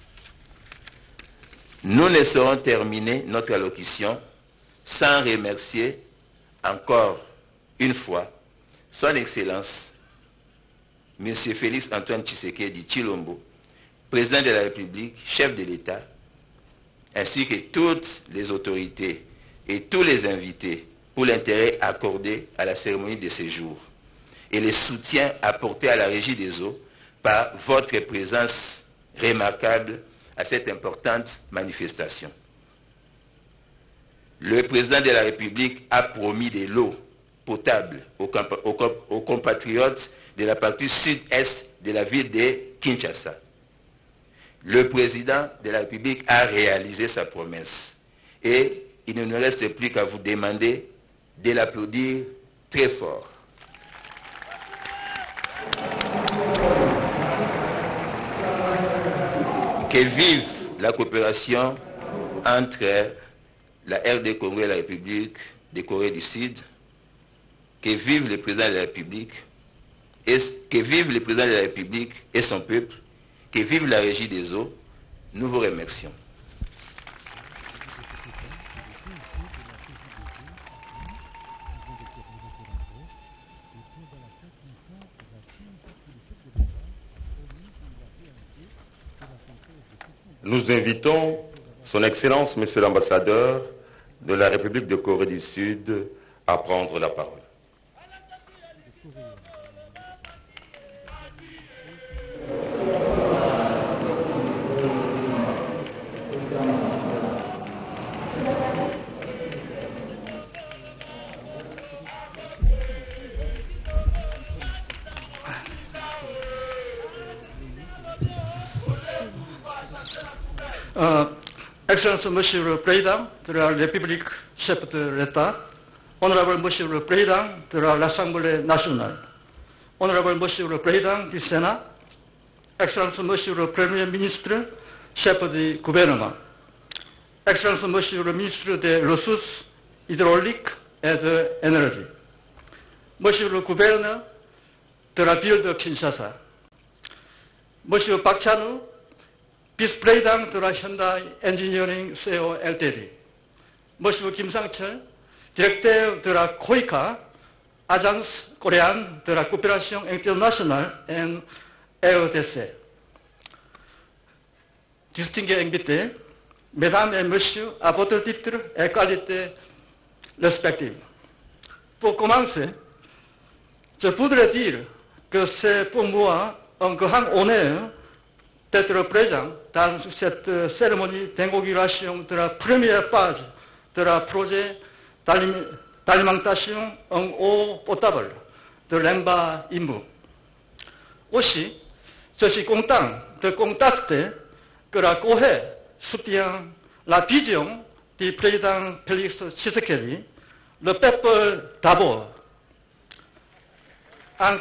Nous ne saurons terminer notre allocution sans remercier encore une fois son Excellence, M. Félix Antoine Tshisekedi Tshilombo, Président de la République, chef de l'État, ainsi que toutes les autorités et tous les invités pour l'intérêt accordé à la cérémonie de séjour et les soutiens apportés à la Régie des eaux par votre présence remarquable à cette importante manifestation. Le président de la République a promis de l'eau potable aux compatriotes de la partie sud-est de la ville de Kinshasa. Le président de la République a réalisé sa promesse et il ne nous reste plus qu'à vous demander de l'applaudir très fort. Que vive la coopération entre la RD Congo et la République de Corée du Sud. Que vive le président de la République et son peuple. Que vive la Régie des eaux. Nous vous remercions. Nous invitons son Excellence, Monsieur l'ambassadeur de la République de Corée du Sud, à prendre la parole. Excellency Monsieur le Président de la République, chef de l'État, Honorable Monsieur le Président de l'Assemblée nationale, Honorable Monsieur le Président du Sénat, Excellency Monsieur le Premier ministre, chef du gouvernement, Excellency Monsieur le ministre des Ressources hydrauliques et de l'énergie, Monsieur le gouverneur de la ville de Kinshasa, Monsieur Park Chan-woo, vice-président de la Hyundai Engineering CO Ltd, Monsieur Kim Sang-chul, directeur de la COICA, Agence coréenne de la coopération internationale en EEDC. Distingués invités, Mesdames et Messieurs, à votre titre et qualité respective. Pour commencer, je voudrais dire que c'est pour moi un grand honneur d'être présent dans cette cérémonie d'inauguration de la première page de la projet d'alimentation en eau potable de l'Emba Imbu. Aussi, je suis content de constater que la Corée soutient la vision du président Félix Tshisekedi, le peuple d'abord. En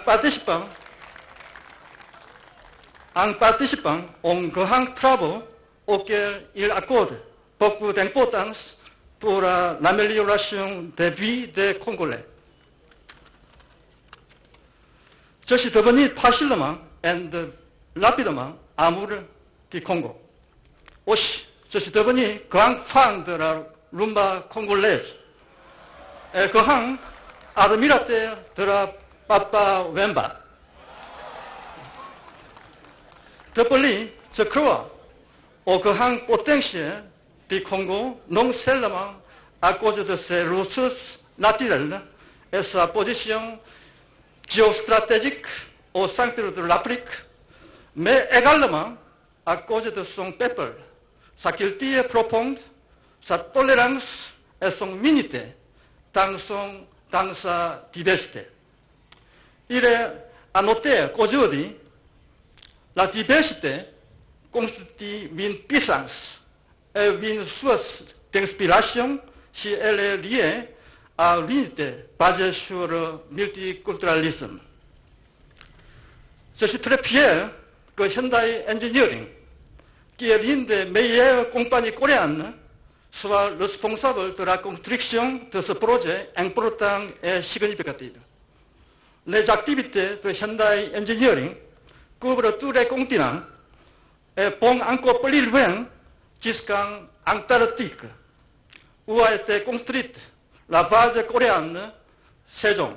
participant aux grands travaux auxquels il accorde beaucoup d'importance pour l'amélioration des vies des Congolais. Je suis devenu facilement et rapidement amoureux du Congo. Aussi, je suis devenu grand fan de la rumba congolaise et grand admirateur de la Papa Wemba. De plus, je crois au grand potentiel du Congo, non seulement à cause de ses ressources naturelles et sa position géostratégique au centre de l'Afrique, mais également à cause de son peuple, sa culture profonde, sa tolérance et son unité dans sa diversité. Il est à noter qu'aujourd'hui, la diversité constitue une puissance et une source d'inspiration si elle est liée à l'unité basée sur le multiculturalisme. Je suis très fier que Hyundai Engineering, qui est l'une des meilleures compagnies coréennes, soit responsable de la construction de ce projet important et significatif. Les activités de Hyundai Engineering couvrent tous les continents et vont encore plus loin jusqu'en Antarctique, où a été construite la base coréenne Sejong.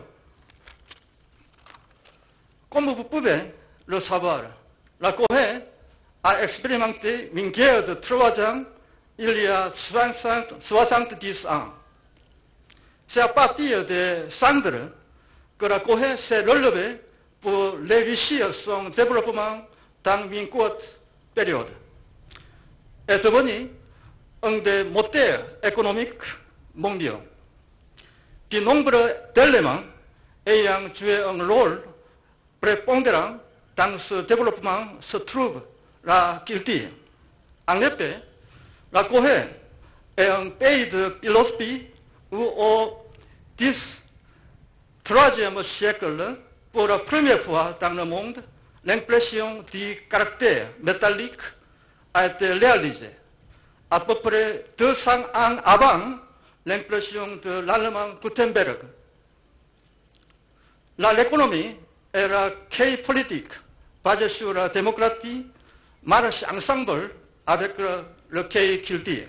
Comme vous pouvez le savoir, la Corée a expérimenté une guerre de 3 ans il y a 70 ans. C'est à partir de Sandre que la Corée s'est relevée pour réussir son développement dans une courte période. Est devenu un des moteurs économiques mondiaux. De nombreux éléments ayant joué un rôle prépondérant dans ce développement se trouve la culture. En effet, la Corée est un pays de philosophie où au XIIIe siècle, pour la première fois dans le monde, l'impression du caractère métallique a été réalisée. À peu près 200 ans avant l'impression de l'allemand Gutenberg. L'économie et la politique basée sur la démocratie marchent ensemble avec le culture.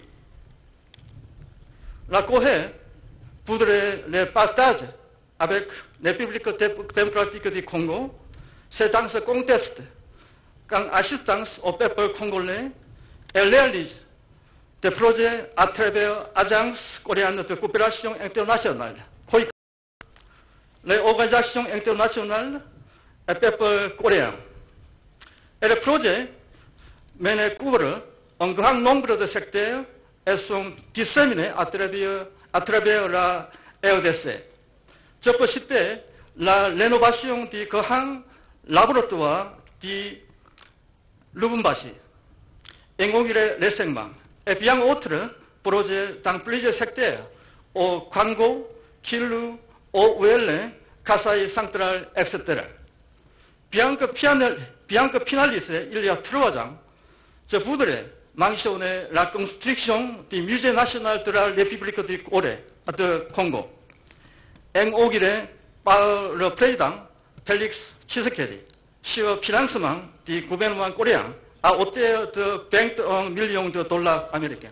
La Corée voudrait les partager avec la République démocratique du Congo. C'est dans ce contexte qu'en assistance au peuple congolais, elle réalise des projets à travers l'Agence coréenne de coopération internationale, les organisations internationales et le peuple coréen. Et les projets menés couvrent un grand nombre de secteurs et sont disséminés à travers la RDC. Je peux citer la rénovation du grand laboratoire de Lubumbashi, inaugurer récemment, et bien d'autres projets dans plusieurs secteurs, au Congo, Kilu, au Ouélé, Kasaï central, etc. Bien que finalisé il y a 3 ans, je voudrais mentionner la construction du Musée national de la République du Congo, inauguré par le président Félix Tshisekedi, sur le financement du gouvernement coréen à hauteur de 21 millions de dollars américains.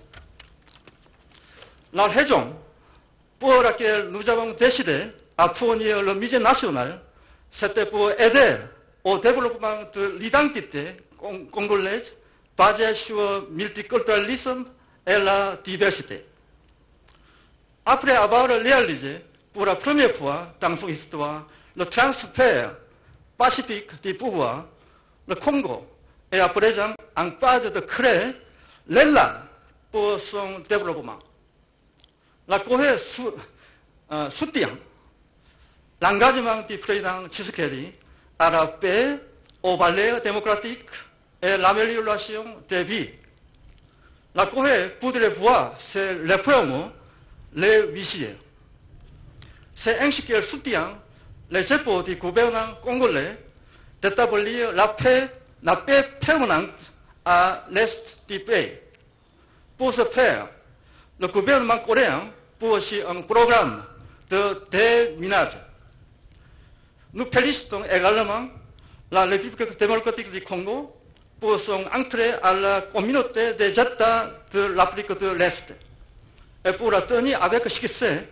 La raison pour laquelle nous avons décidé à fournir le musée national, c'était pour aider au développement de l'identité congolaise basée sur le multiculturalisme et la diversité. Après avoir réalisé pour la première fois dans son histoire le transfert pacifique du pouvoir, le Congo est à présent en phase de créer l'élan pour son développement. La Corée soutient l'engagement du président Tshisekedi à la paix, aux valeurs démocratiques et l'amélioration des vies. La Corée voudrait voir ces réformes réussir. C'est ainsi qu'elle soutient les efforts du gouvernement congolais d'établir la paix permanente à l'est du pays. Pour ce faire, le gouvernement coréen poursuit un programme de déminage. Nous félicitons également la République démocratique du Congo pour son entrée à la communauté des États de l'Afrique de l'Est et pour la tenue avec succès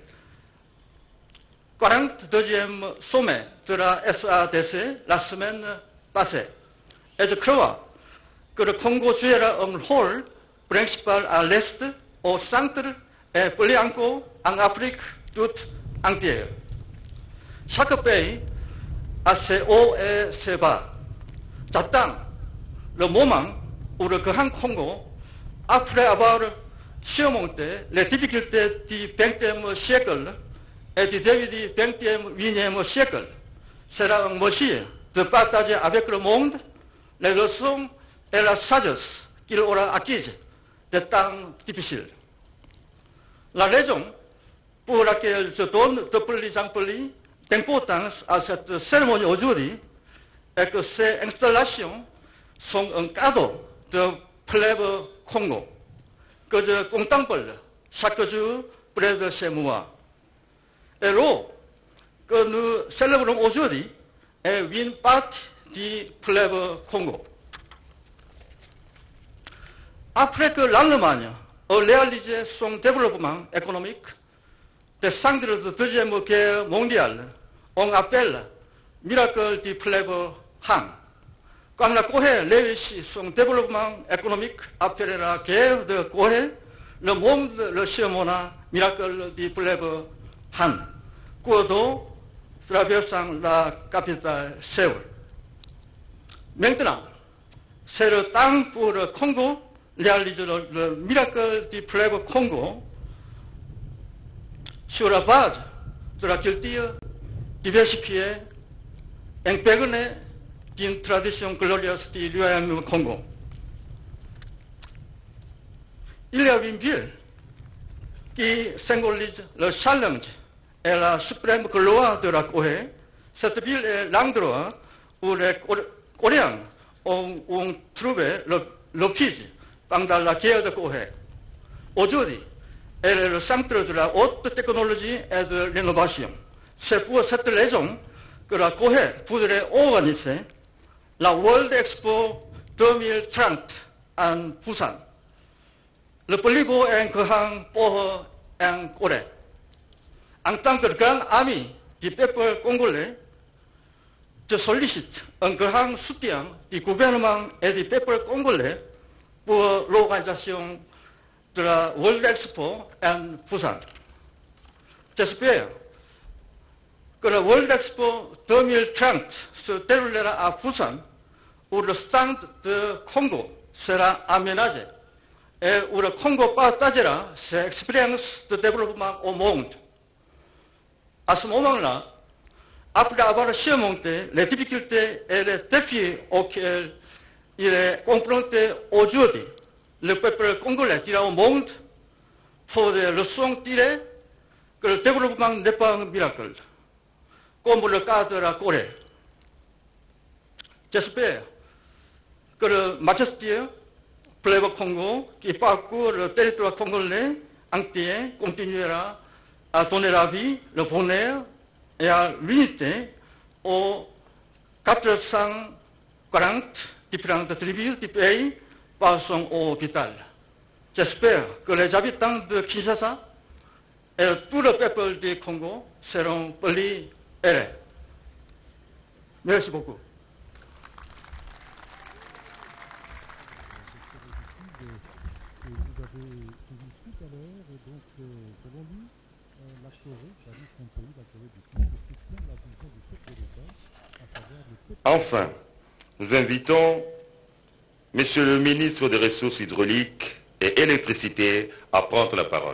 42e sommet de la SADC la semaine passée. Et je crois que le Congo jouera un rôle principal à l'Est, au centre et plus encore en Afrique toute entière. Chaque pays a ses hauts et ses bas. J'attends le moment où le Grand Congo, après avoir surmonté les difficultés du XXe siècle et du début du XXIe siècle, sera en mesure de partager avec le monde les leçons et la sagesse qu'il aura acquises des temps difficiles. La raison pour laquelle je donne de plus en plus d'importance à cette cérémonie aujourd'hui est que ces installations sont un cadeau de Fleuve Congo que je contemple chaque jour près de chez moi. Et l'eau que nous célébrons aujourd'hui est une partie du Fleuve Congo. Après que l'Allemagne a réalisé son développement économique, des centres de la Deuxième Guerre mondiale, on appelle miracle du fleuve Han. Quand la Corée réussit son développement économique après la guerre de Corée, le monde, le chemin, miracle du fleuve Han, cours d'eau traversant la capitale Séoul. Maintenant, c'est le temps pour le Congo réaliser le miracle du fleuve Congo sur la base de la culture diversifiée, imprégnée d'une tradition glorieuse du royaume Congo. Il y a une ville qui symbolise le challenge et la suprême gloire de la Corée. Cette ville est l'endroit où les Coréens ont trouvé le refuge pendant la guerre de Corée. Aujourd'hui, elle est le centre de la haute technologie et de l'innovation. C'est pour cette raison que la Corée voudrait organiser la World Expo 2030 en Busan, le plus beau grand port en Corée. En tant que grand ami du peuple congolais, je sollicite un grand soutien du gouvernement et du peuple congolais pour l'organisation de la World Expo en Busan. J'espère que la World Expo 2030 se déroulera à Busan, où le stand de Congo sera aménagé et où le Congo partagera ses expériences de développement au monde. À ce moment-là, après avoir surmonté les difficultés et les défis auxquels il est confronté aujourd'hui, le peuple congolais dira au monde, pour des leçons tirées, que le développement n'est pas un miracle, comme le cas de la Corée. J'espère que le majestueux fleuve Congo qui parcourt le territoire congolais entier continuera à donner la vie, le bonheur et à l'unité aux 440 différentes tribus du pays par son eau vitale. J'espère que les habitants de Kinshasa et tout le peuple du Congo seront polis et merci beaucoup. Enfin, nous invitons Monsieur le ministre des Ressources hydrauliques et électricité à prendre la parole.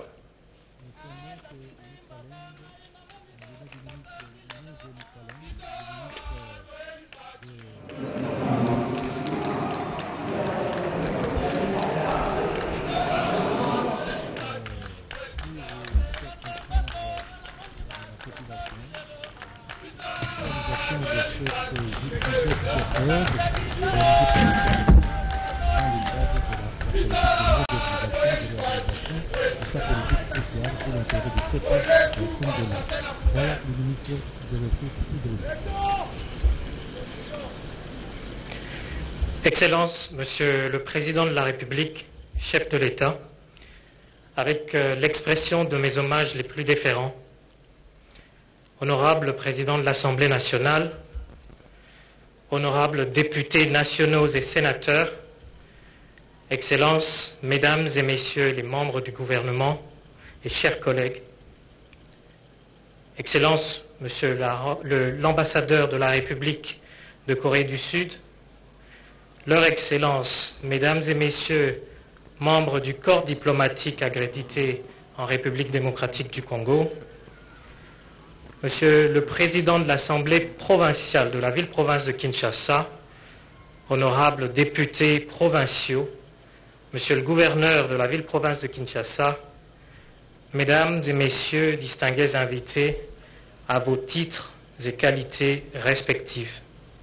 Excellences, Monsieur le Président de la République, chef de l'État, avec l'expression de mes hommages les plus déférents, honorable Président de l'Assemblée nationale, honorables députés nationaux et sénateurs, Excellences, Mesdames et Messieurs les membres du gouvernement et chers collègues, Excellences, Monsieur l'ambassadeur de la République de Corée du Sud, Leur Excellence, Mesdames et Messieurs, membres du corps diplomatique accrédité en République démocratique du Congo, Monsieur le Président de l'Assemblée provinciale de la ville-province de Kinshasa, honorables députés provinciaux, Monsieur le gouverneur de la ville-province de Kinshasa, Mesdames et Messieurs, distingués invités, à vos titres et qualités respectifs.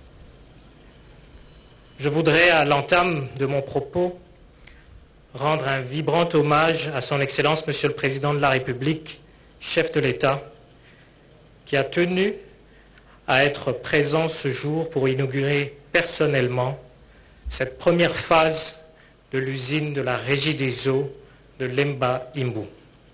Je voudrais, à l'entame de mon propos, rendre un vibrant hommage à son Excellence, Monsieur le Président de la République, chef de l'État, qui a tenu à être présent ce jour pour inaugurer personnellement cette première phase de l'usine de la Régie des eaux de Lemba Imbu.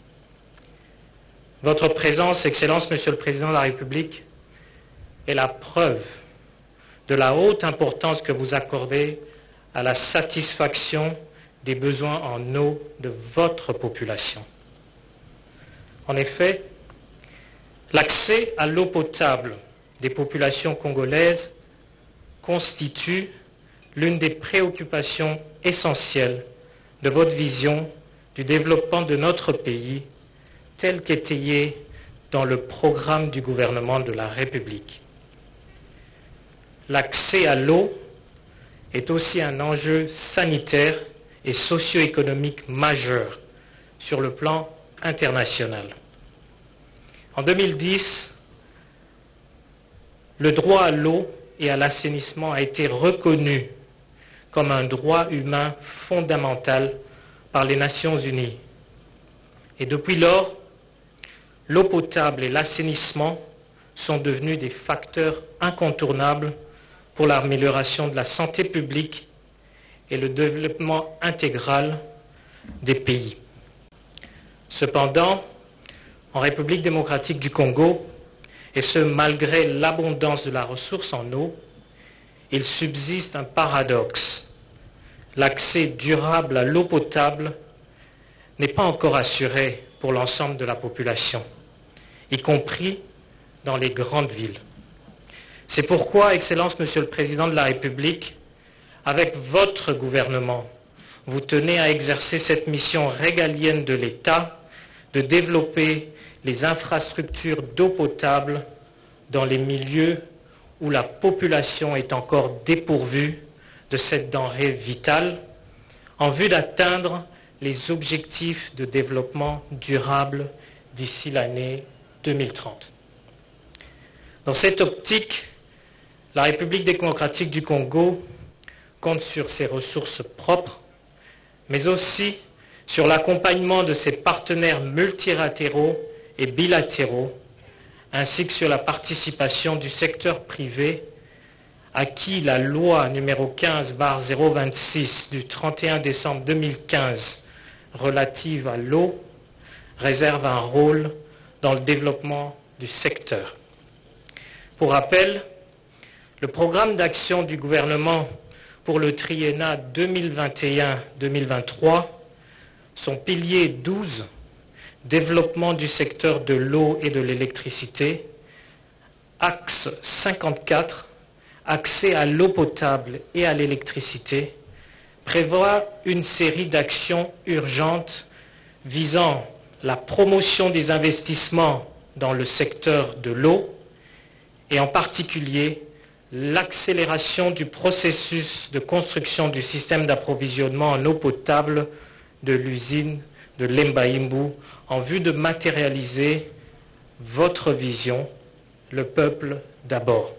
Votre présence, Excellence, Monsieur le Président de la République, est la preuve de la haute importance que vous accordez à la satisfaction des besoins en eau de votre population. En effet, l'accès à l'eau potable des populations congolaises constitue l'une des préoccupations essentielles de votre vision du développement de notre pays, telle qu'étayée dans le programme du gouvernement de la République. L'accès à l'eau est aussi un enjeu sanitaire et socio-économique majeur sur le plan international. En 2010, le droit à l'eau et à l'assainissement a été reconnu comme un droit humain fondamental par les Nations Unies. Et depuis lors, l'eau potable et l'assainissement sont devenus des facteurs incontournables pour l'amélioration de la santé publique et le développement intégral des pays. Cependant, en République démocratique du Congo, et ce malgré l'abondance de la ressource en eau, il subsiste un paradoxe. L'accès durable à l'eau potable n'est pas encore assuré pour l'ensemble de la population, y compris dans les grandes villes. C'est pourquoi, Excellence, Monsieur le Président de la République, avec votre gouvernement, vous tenez à exercer cette mission régalienne de l'État de développer les infrastructures d'eau potable dans les milieux où la population est encore dépourvue de cette denrée vitale en vue d'atteindre les objectifs de développement durable d'ici l'année 2030. Dans cette optique, la République démocratique du Congo compte sur ses ressources propres, mais aussi sur l'accompagnement de ses partenaires multilatéraux et bilatéraux, ainsi que sur la participation du secteur privé à qui la loi numéro 15/026 du 31 décembre 2015 relative à l'eau réserve un rôle dans le développement du secteur. Pour rappel, le programme d'action du gouvernement pour le triennat 2021-2023, son pilier 12, développement du secteur de l'eau et de l'électricité, axe 54, accès à l'eau potable et à l'électricité, prévoit une série d'actions urgentes visant la promotion des investissements dans le secteur de l'eau et en particulier l'accélération du processus de construction du système d'approvisionnement en eau potable de l'usine de Lemba Imbu en vue de matérialiser votre vision, le peuple d'abord.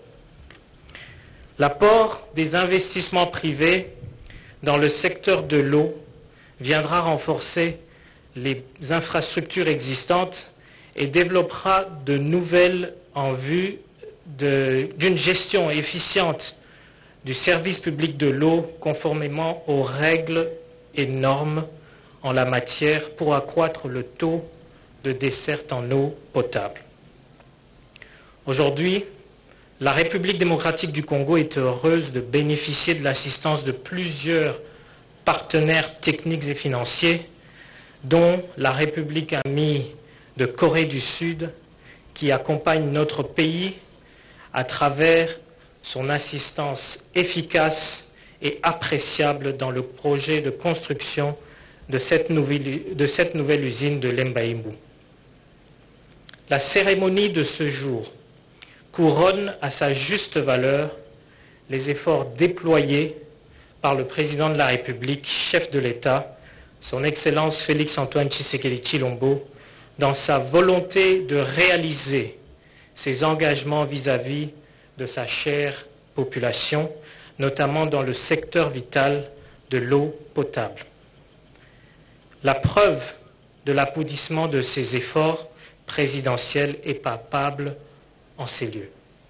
L'apport des investissements privés dans le secteur de l'eau viendra renforcer les infrastructures existantes et développera de nouvelles en vue d'une gestion efficiente du service public de l'eau conformément aux règles et normes en la matière pour accroître le taux de desserte en eau potable. Aujourd'hui, la République démocratique du Congo est heureuse de bénéficier de l'assistance de plusieurs partenaires techniques et financiers, dont la République amie de Corée du Sud, qui accompagne notre pays à travers son assistance efficace et appréciable dans le projet de construction de cette nouvelle usine de Lemba Imbu. La cérémonie de ce jour couronne à sa juste valeur les efforts déployés par le président de la République, chef de l'État, son Excellence Félix-Antoine Tshisekedi Tshilombo, dans sa volonté de réaliser ses engagements vis-à-vis de sa chère population, notamment dans le secteur vital de l'eau potable. La preuve de l'aboutissement de ces efforts présidentiels est palpable en ces lieux.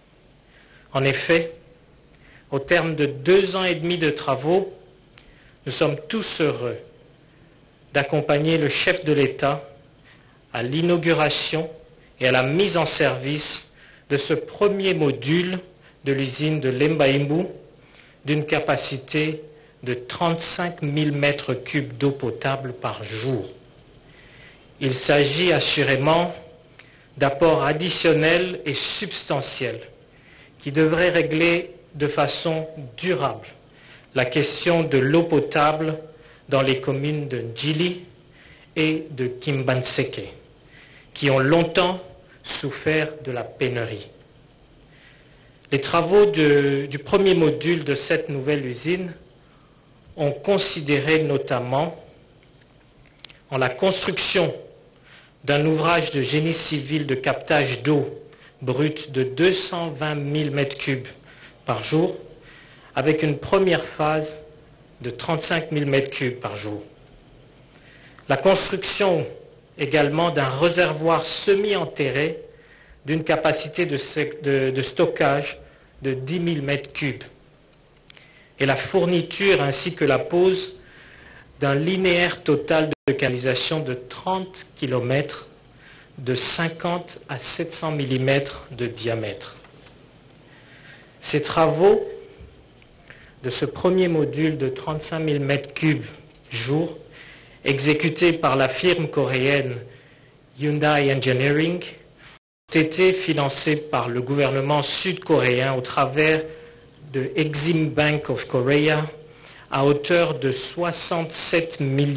En effet, au terme de 2 ans et demi de travaux, nous sommes tous heureux d'accompagner le chef de l'État à l'inauguration et à la mise en service de ce premier module de l'usine de Lemba Imbu d'une capacité de 35 000 mètres cubes d'eau potable par jour. Il s'agit assurément d'apports additionnels et substantiels qui devraient régler de façon durable la question de l'eau potable dans les communes de Ndjili et de Kimbanseke, qui ont longtemps souffert de la pénurie. Les travaux du premier module de cette nouvelle usine ont considéré notamment en la construction d'un ouvrage de génie civil de captage d'eau brute de 220 000 m3 par jour, avec une première phase de 35 000 m3 par jour. La construction également d'un réservoir semi-enterré d'une capacité de stockage de 10 000 m3 et la fourniture ainsi que la pose d'un linéaire total de canalisation de 30 km de 50 à 700 mm de diamètre. Ces travaux de ce premier module de 35 000 m3 jour, exécutés par la firme coréenne Hyundai Engineering, ont été financés par le gouvernement sud-coréen au travers de Exim Bank of Korea à hauteur de 67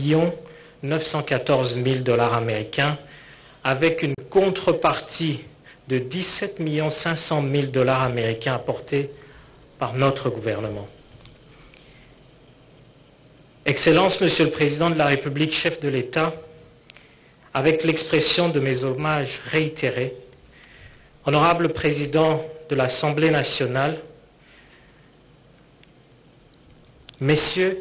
914 000 $ américains, avec une contrepartie de 17 500 000 $ américains apportés par notre gouvernement. Excellence, Monsieur le Président de la République, chef de l'État, avec l'expression de mes hommages réitérés, Honorable Président de l'Assemblée nationale, Mesdames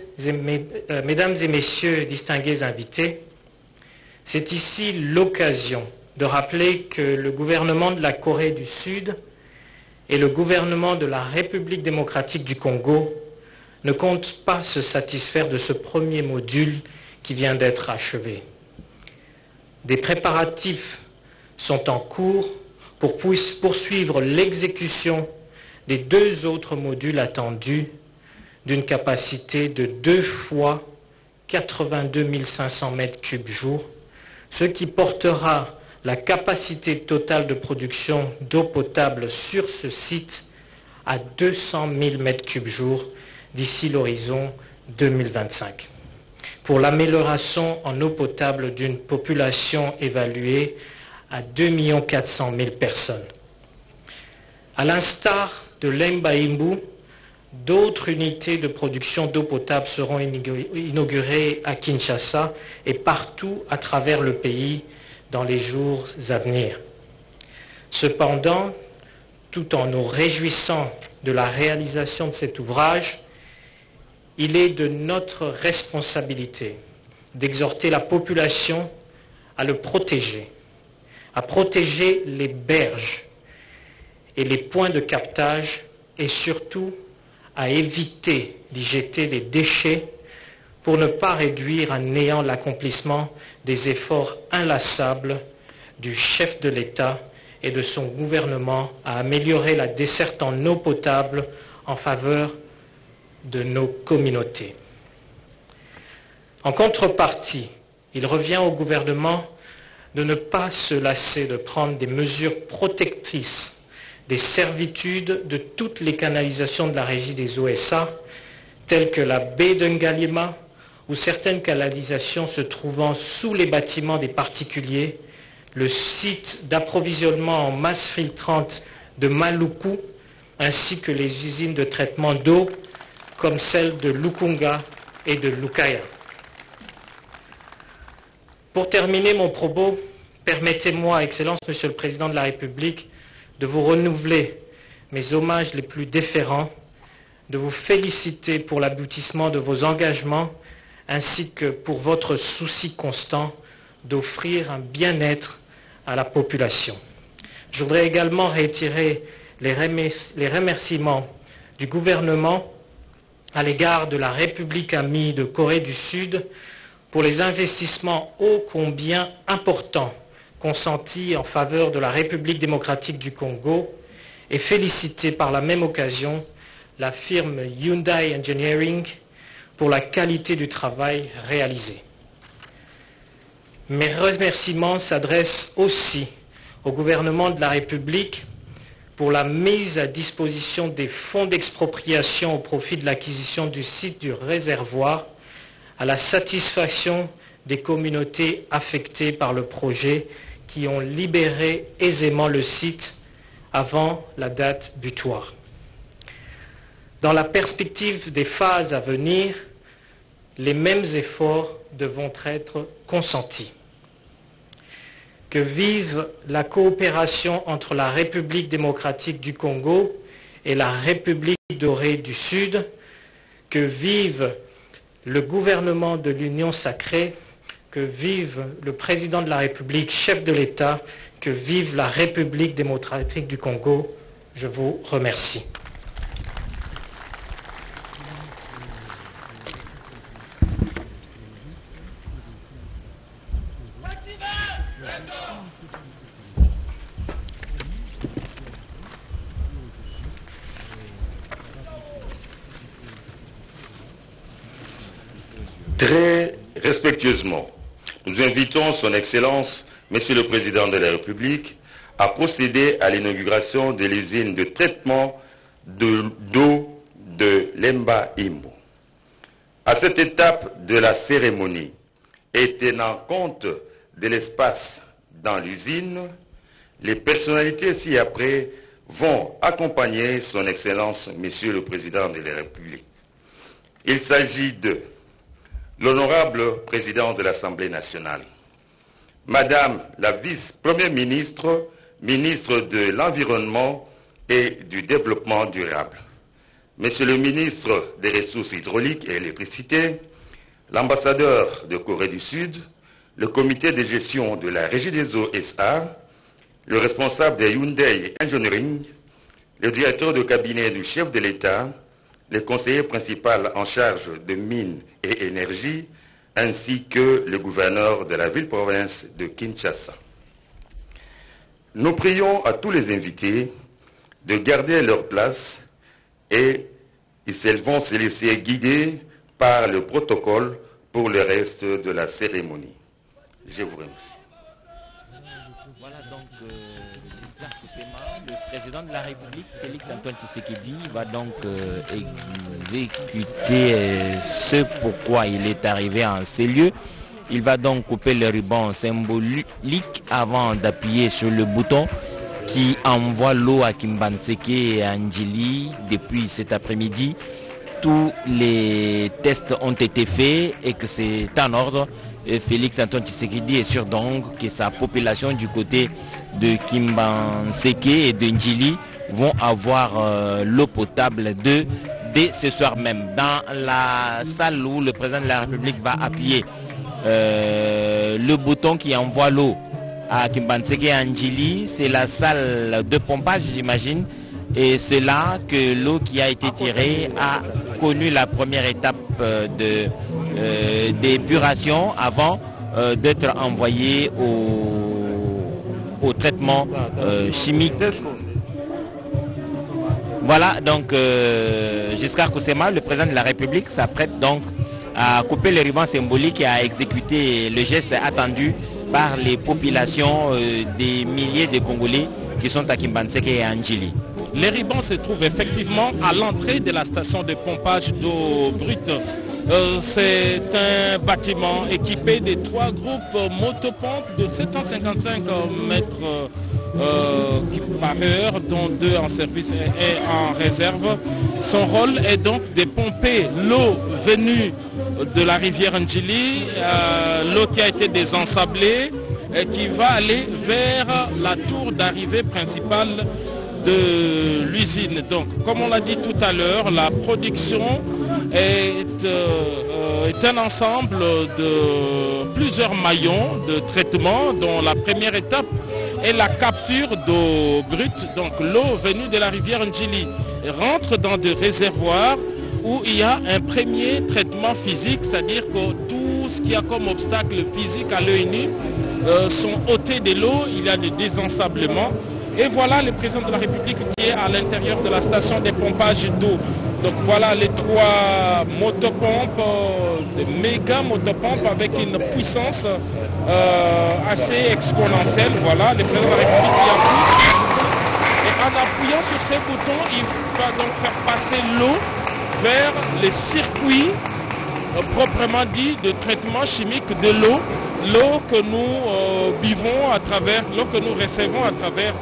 et Messieurs distingués invités, c'est ici l'occasion de rappeler que le gouvernement de la Corée du Sud et le gouvernement de la République démocratique du Congo ne comptent pas se satisfaire de ce premier module qui vient d'être achevé. Des préparatifs sont en cours pour poursuivre l'exécution des 2 autres modules attendus d'une capacité de 2 fois 82 500 m3 jour, ce qui portera la capacité totale de production d'eau potable sur ce site à 200 000 m3 jour d'ici l'horizon 2025, pour l'amélioration en eau potable d'une population évaluée à 2 400 000 personnes. À l'instar de l'Embaïmbou, d'autres unités de production d'eau potable seront inaugurées à Kinshasa et partout à travers le pays dans les jours à venir. Cependant, tout en nous réjouissant de la réalisation de cet ouvrage, il est de notre responsabilité d'exhorter la population à le protéger, à protéger les berges et les points de captage et surtout à éviter d'y jeter des déchets pour ne pas réduire à néant l'accomplissement des efforts inlassables du chef de l'État et de son gouvernement à améliorer la desserte en eau potable en faveur de nos communautés. En contrepartie, il revient au gouvernement de ne pas se lasser de prendre des mesures protectrices des servitudes de toutes les canalisations de la régie des OSA, telles que la baie de Ngalima, ou certaines canalisations se trouvant sous les bâtiments des particuliers, le site d'approvisionnement en masse filtrante de Maluku, ainsi que les usines de traitement d'eau, comme celles de Lukunga et de Lukaya. Pour terminer mon propos, permettez-moi, Excellence, Monsieur le Président de la République, de vous renouveler mes hommages les plus déférents, de vous féliciter pour l'aboutissement de vos engagements, ainsi que pour votre souci constant d'offrir un bien-être à la population. Je voudrais également réitérer les remerciements du gouvernement à l'égard de la République amie de Corée du Sud pour les investissements ô combien importants consentis en faveur de la République démocratique du Congo et féliciter par la même occasion la firme Hyundai Engineering pour la qualité du travail réalisé. Mes remerciements s'adressent aussi au gouvernement de la République pour la mise à disposition des fonds d'expropriation au profit de l'acquisition du site du réservoir à la satisfaction des communautés affectées par le projet qui ont libéré aisément le site avant la date butoir. Dans la perspective des phases à venir, les mêmes efforts devront être consentis. Que vive la coopération entre la République démocratique du Congo et la République dorée du Sud, que vive le gouvernement de l'Union sacrée, que vive le président de la République, chef de l'État, que vive la République démocratique du Congo. Je vous remercie. Très respectueusement, nous invitons son Excellence, Monsieur le Président de la République, à procéder à l'inauguration de l'usine de traitement d'eau de Lemba Imbu. À cette étape de la cérémonie, et tenant compte de l'espace dans l'usine, les personnalités ci-après vont accompagner son Excellence, Monsieur le Président de la République. Il s'agit de l'honorable président de l'Assemblée nationale, Madame la vice-première ministre, ministre de l'Environnement et du Développement durable, Monsieur le ministre des Ressources hydrauliques et électricité, l'ambassadeur de Corée du Sud, le comité de gestion de la Régie des eaux SA, le responsable de Hyundai Engineering, le directeur de cabinet du chef de l'État, le conseiller principal en charge de mines et énergie, ainsi que le gouverneur de la ville-province de Kinshasa. Nous prions à tous les invités de garder leur place et ils vont se laisser guider par le protocole pour le reste de la cérémonie. Je vous remercie. Voilà donc Giscard Kousséma, le président de la République, Félix Antoine Tshisekedi, va donc exécuter ce pourquoi il est arrivé en ces lieux. Il va donc couper le ruban symbolique avant d'appuyer sur le bouton qui envoie l'eau à Kimbantseke et à Ndjili depuis cet après-midi. Tous les tests ont été faits et que c'est en ordre. Et Félix Antoine Tshisekedi est sûr donc que sa population du côté de Kimbantseke et de Ndjili vont avoir l'eau potable dès ce soir même. Dans la salle où le président de la République va appuyer le bouton qui envoie l'eau à Kimbantseke et à Ndjili, c'est la salle de pompage, j'imagine. Et c'est là que l'eau qui a été tirée a connu la première étape d'épuration avant d'être envoyée au traitement chimique. Voilà, donc Giscard Kousséma, le président de la République, s'apprête donc à couper le ruban symbolique et à exécuter le geste attendu par les populations des milliers de Congolais qui sont à Kimbantseke et à Ndjili. Les rubans se trouvent effectivement à l'entrée de la station de pompage d'eau brute. C'est un bâtiment équipé de 3 groupes motopompes de 755 mètres par heure, dont 2 en service et en réserve. Son rôle est donc de pomper l'eau venue de la rivière Ndjili, l'eau qui a été désensablée et qui va aller vers la tour d'arrivée principale de l'usine. Donc, comme on l'a dit tout à l'heure, la production est un ensemble de plusieurs maillons de traitement, dont la première étape est la capture d'eau brute. Donc, l'eau venue de la rivière Ndjili rentre dans des réservoirs où il y a un premier traitement physique, c'est-à-dire que tout ce qu'il y a comme obstacle physique à l'œil nu sont ôtés de l'eau. Il y a des désensablements Et voilà le président de la République qui est à l'intérieur de la station des pompages d'eau. Donc voilà les 3 motopompes, des méga motopompes avec une puissance assez exponentielle. Voilà, le président de la République qui appuie. Et en appuyant sur ces boutons, il va donc faire passer l'eau vers les circuits proprement dit de traitement chimique de l'eau. L'eau que nous buvons à travers, l'eau que nous recevons à travers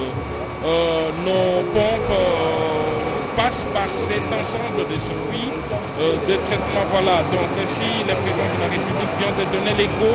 nos pompes passe par cet ensemble de circuits de traitement. Voilà, donc ainsi le président de la République vient de donner l'écho.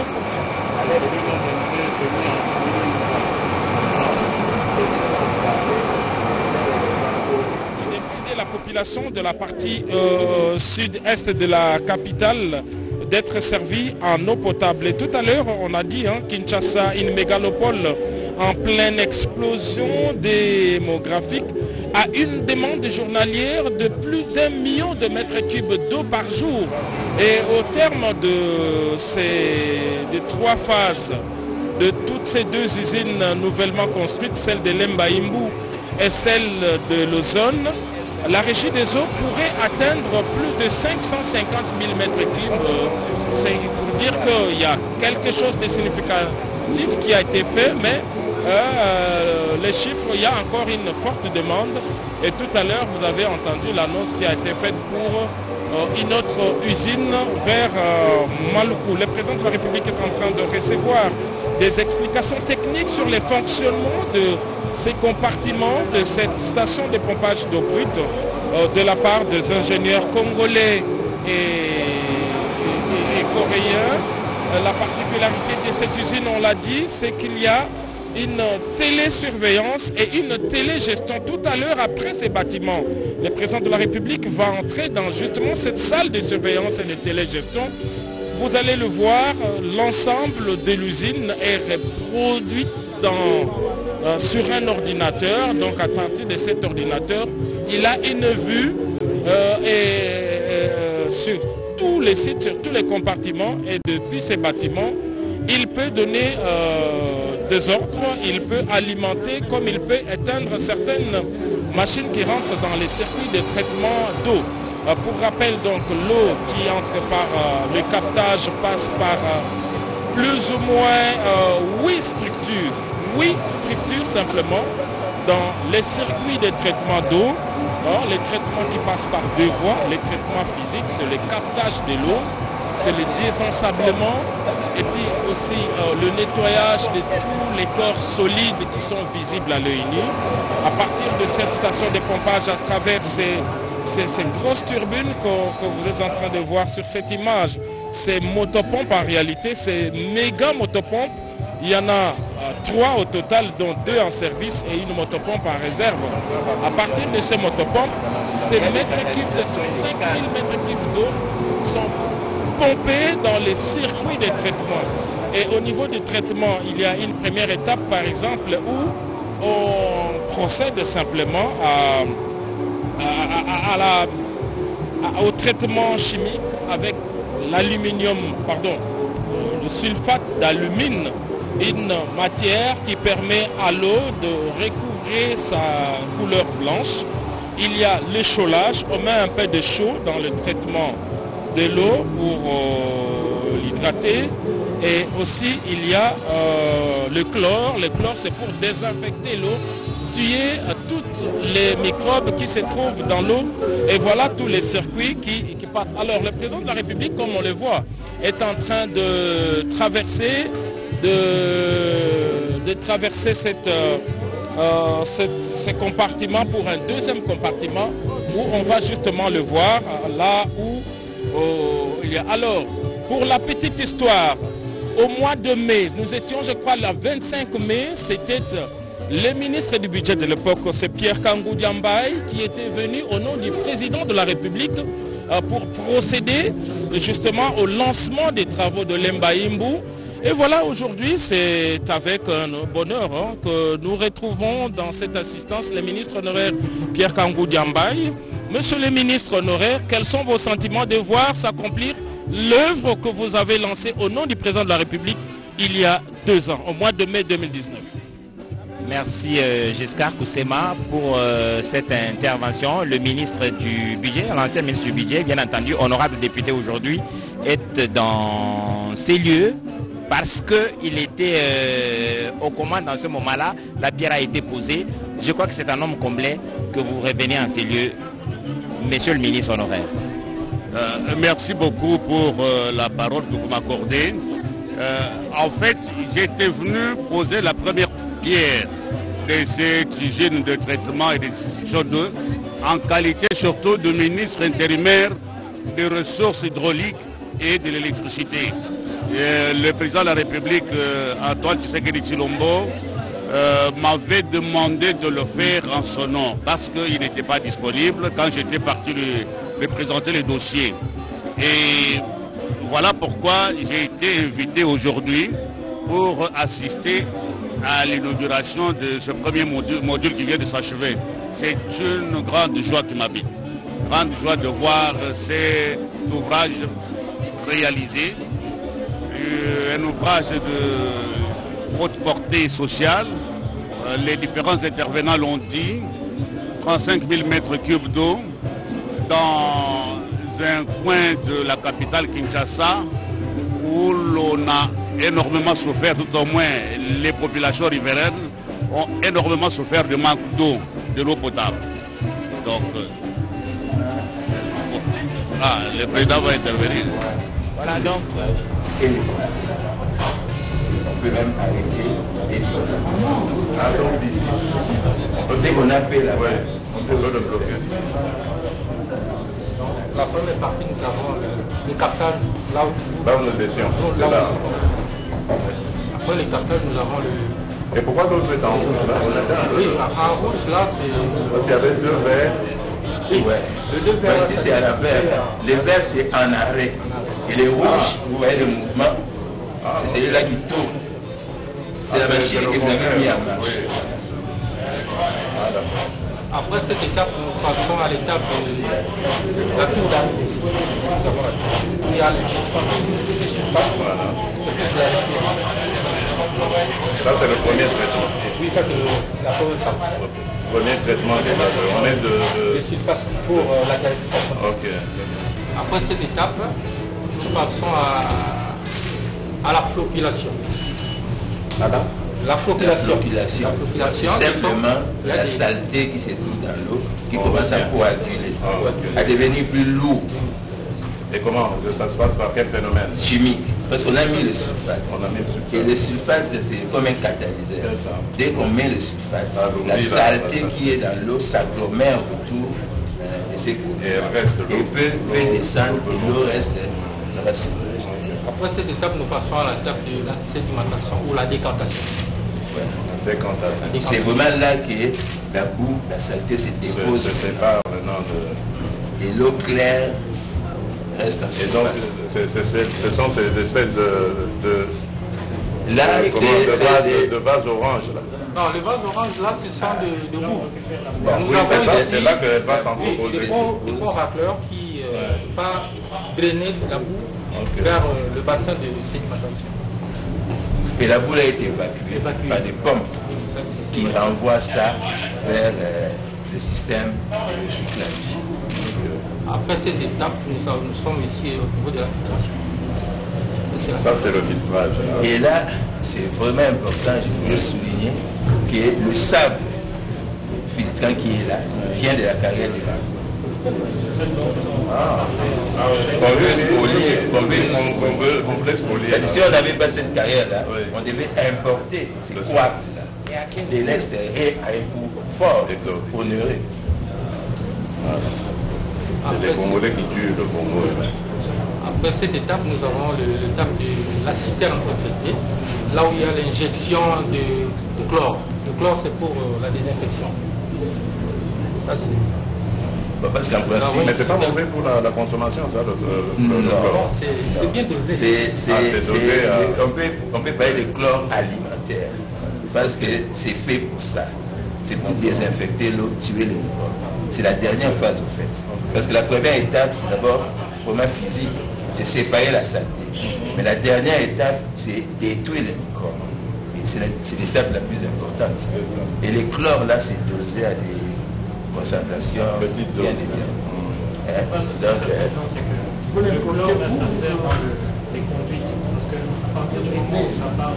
La population de la partie sud-est de la capitale d'être servie en eau potable. Et tout à l'heure, on a dit, Kinshasa, une mégalopole en pleine explosion démographique, a une demande journalière de plus d'1 million de mètres cubes d'eau par jour. Et au terme de ces 3 phases, de toutes ces 2 usines nouvellement construites, celle de Lemba Imbu et celle de l'Ozone, la régie des eaux pourrait atteindre plus de 550 000 mètres cubes. C'est pour dire qu'il y a quelque chose de significatif qui a été fait, mais les chiffres, il y a encore une forte demande. Et tout à l'heure, vous avez entendu l'annonce qui a été faite pour une autre usine vers Maluku. Le président de la République est en train de recevoir des explications techniques sur les fonctionnements de ces compartiments de cette station de pompage d'eau brute de la part des ingénieurs congolais et coréens. La particularité de cette usine, on l'a dit, c'est qu'il y a une télésurveillance et une télégestion. Tout à l'heure, après ces bâtiments, le président de la République va entrer dans justement cette salle de surveillance et de télégestion. Vous allez le voir, l'ensemble de l'usine est reproduit sur un ordinateur. Donc à partir de cet ordinateur, il a une vue sur tous les sites, sur tous les compartiments. Et depuis ces bâtiments, il peut donner des ordres, il peut alimenter comme il peut éteindre certaines machines qui rentrent dans les circuits de traitement d'eau. Pour rappel, donc, l'eau qui entre par le captage passe par plus ou moins 8 structures simplement dans les circuits de traitement d'eau. Les traitements qui passent par 2 voies, les traitements physiques, c'est le captage de l'eau, c'est le désensablement et puis aussi le nettoyage de tous les corps solides qui sont visibles à l'œil nu. À partir de cette station de pompage à travers ces grosses turbines que vous êtes en train de voir sur cette image, ces motopompes en réalité, ces méga motopompes, il y en a 3 au total, dont 2 en service et une motopompe en réserve. À partir de ces motopompes, ces mètres cubes, 5000 mètres cubes d'eau sont pompés dans les circuits de traitement. Et au niveau du traitement, il y a une première étape, par exemple, où on procède simplement au traitement chimique avec l'aluminium, le sulfate d'alumine, une matière qui permet à l'eau de recouvrer sa couleur blanche. Il y a l'échaulage, on met un peu de chaud dans le traitement de l'eau pour l'hydrater. Et aussi il y a le chlore. Le chlore, c'est pour désinfecter l'eau, tuer tous les microbes qui se trouvent dans l'eau. Et voilà tous les circuits qui passent. Alors le président de la République, comme on le voit, est en train de traverser ces compartiments pour un deuxième compartiment où on va justement le voir là où il y a. Alors, pour la petite histoire, au mois de mai, nous étions, je crois, le 25 mai, c'était le ministre du budget de l'époque, c'est Pierre Kangou Diambaye, qui était venu au nom du président de la République pour procéder justement au lancement des travaux de Lemba Imbu. Et voilà, aujourd'hui, c'est avec un bonheur que nous retrouvons dans cette assistance le ministre honoraire Pierre Kangou Diambaye. Monsieur le ministre honoraire, quels sont vos sentiments de voir s'accomplir l'œuvre que vous avez lancée au nom du président de la République il y a 2 ans, au mois de mai 2019? Merci Giscard Koussema pour cette intervention. Le ministre du Budget, l'ancien ministre du Budget, bien entendu, honorable député aujourd'hui, est dans ces lieux parce qu'il était aux commandes dans ce moment-là. La pierre a été posée. Je crois que c'est un homme complet que vous revenez en ces lieux, monsieur le ministre honoraire. Merci beaucoup pour la parole que vous m'accordez. En fait, j'étais venu poser la première pierre de cette usine de traitement et de distribution d'eau en qualité surtout de ministre intérimaire des ressources hydrauliques et de l'électricité. Le président de la République, Antoine Tshisekedi Tshilombo, m'avait demandé de le faire en son nom parce qu'il n'était pas disponible quand j'étais parti lui présenter les dossiers. Et voilà pourquoi j'ai été invité aujourd'hui pour assister à l'inauguration de ce premier module qui vient de s'achever. C'est une grande joie qui m'habite. Grande joie de voir cet ouvrage réalisé. Un ouvrage de haute portée sociale. Les différents intervenants l'ont dit. 35 000 mètres cubes d'eau dans un coin de la capitale Kinshasa où l'on a énormément souffert, tout au moins les populations riveraines ont énormément souffert de manque d'eau, de l'eau potable. Donc, le président va intervenir. Voilà donc. On peut même arrêter les c'est qu'on a fait là. On peut le bloquer. La première partie, nous avons le captage là où nous étions. C'est là. Après le captage, nous avons le... Et pourquoi l'autre est en rouge là? Oui, en rouge là, c'est... Parce qu'il y avait deux verts. Oui, ouais. Les deux verts, ici c'est à la vert. Les verts c'est en arrêt. Et les rouges, vous voyez le mouvement, c'est celui-là qui tourne. C'est la machine que vous avez mis en marche. Après cette étape, nous passons à l'étape de la tour d'arrêt. Il y a les surfaces. Ça c'est le premier traitement. Oui, ça c'est la première partie. Premier traitement on est de... Les surfaces pour la qualification. Ok. Après cette étape, nous passons à la flocculation. La flocculation. C'est simplement la saleté qui se trouve dans l'eau, qui commence à coaguler, à devenir plus lourd. Et comment ça se passe, par quel phénomène? Chimique. Parce qu'on a mis le sulfate. Et le sulfate, c'est comme un catalyseur. Dès qu'on met le sulfate, la saleté qui est dans l'eau s'agglomère autour de ces cours. Et peut descendre, et l'eau reste, ça va se... Après cette étape, nous passons à l'étape de la sédimentation ou la décantation. Ouais. Décantation. C'est vraiment là que la boue, la saleté se dépose. Se sépare maintenant de... Et l'eau claire reste en surface. Et donc, ce sont ces espèces de vases oranges là. Non, les vases oranges là, ce sont de boue. Bon, oui, c'est là qu'elle va s'en proposer. Des ponts racleurs qui va drainer la boue vers le bassin de sédimentation. Et la boue a été évacuée par des pompes qui renvoient ça vers le système de recyclage. Après cette étape, nous sommes ici au niveau de la filtration. Ça, c'est le filtrage. Et là, c'est vraiment important, je voulais souligner que le sable filtrant qui est là vient de la carrière de la si on n'avait pas cette carrière-là, on devait importer ces quartz-là de l'extérieur à un coût fort pour onéreux. C'est les Congolais qui tuent le Congo. Après cette étape, nous avons l'étape de la citerne retraitée, là où il y a l'injection de chlore. Le chlore, c'est pour la désinfection. Ça, parce qu'en principe... Mais c'est pas mauvais pour la consommation, ça, le chlore. C'est bien dosé. On peut parler de chlore alimentaire, parce que c'est fait pour ça. C'est pour désinfecter l'eau, tuer les microbes. C'est la dernière phase, au fait. Parce que la première étape, c'est d'abord, vraiment physique, c'est séparer la saleté. Mais la dernière étape, c'est détruire les microbes. Et c'est l'étape la plus importante. Et les chlores, là, c'est dosé à des concentrations bien déterminées. Le chlore, ça sert dans les conduites. Parce que à partir du moment où ça part,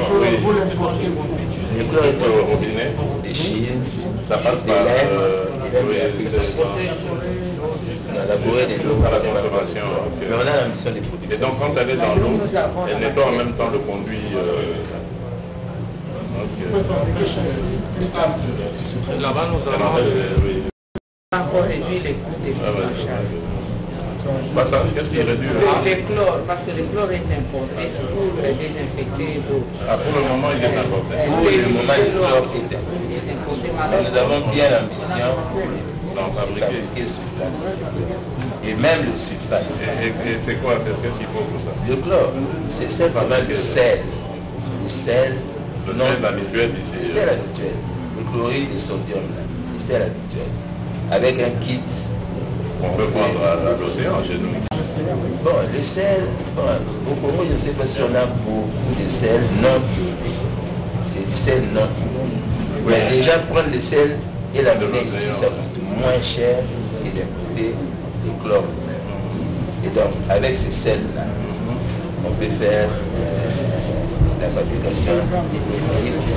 le chlore est au robinet, des Chines, ça passe par l'Afrique du Sud. On a élaboré des lots par la conservation. Mais on a l'ambition des produits. Et donc quand elle est dans l'eau, elle nettoie en même temps le conduit. Là-bas, nous avons encore réduit les coûts des charges. Pas ça, qu'est-ce qui est réduit? Le chlore, parce que le chlore est importé pour désinfecter l'eau. Ah, pour le moment, il est importé. Pour le moment, le chlore est importé. Nous avons bien l'ambition d'en fabriquer sur place. Et même le sulfate. Et c'est quoi? Qu'est-ce qu'il faut pour ça? Le chlore, c'est simplement le sel. Le sel. Le sel habituel ici. Le sel habituel. Le chloride de sodium, là. Le sel habituel. Avec un kit. On peut prendre à l'océan chez nous. Bon, le sel, au Congo, je ne sais pas si on a beaucoup de sel non iodé. C'est du sel non iodé. Mais déjà, prendre le sel et l'amener ici, ça coûte moins cher que d'importer le chlore. Et donc, avec ce sel-là, on peut faire la fabrication des produits de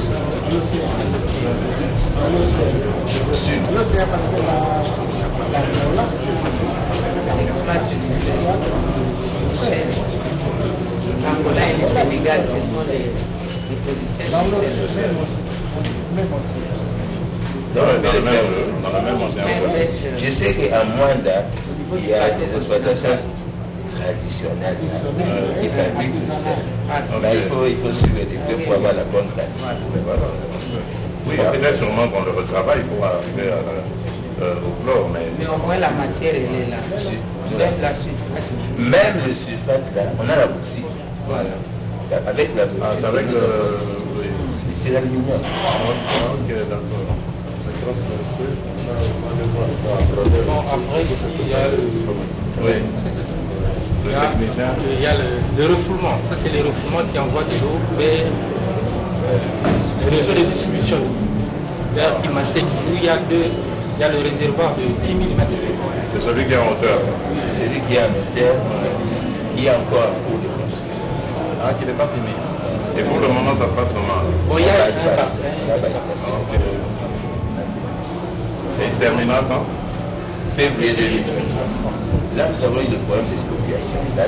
Angola et le Sénégal, ce sont les producteurs de sel. Dans le même océan. Je sais qu'à Mwanda, il y a des exploitations traditionnelles qui fabriquent du sel. Mais il faut suivre les deux pour avoir la bonne qualité. Oui, peut-être sûrement qu'on le retravaille pour arriver au chlore. Mais au moins la matière, elle est là. Même la sulfate. Même le sulfate, là, on a la bauxite. Voilà. Avec la bauxite. Ah, c'est avec c'est l'aluminium. Ok, d'accord. Bon, après, ici, il y a il y a le refoulement. Ça, c'est le refoulement qui envoie de l'eau vers le réseau de distribution vers Kimansek, où il y a le réservoir de 10 mm. C'est celui qui est en hauteur. C'est celui qui est en hauteur, qui est encore en cours de construction. Ah, qui n'est pas fini. Et pour le moment, ça se passe comment? Bon, il y a Et il se terminera quand? Février 2023. Là, nous avons eu le problème d'expropriation. Là,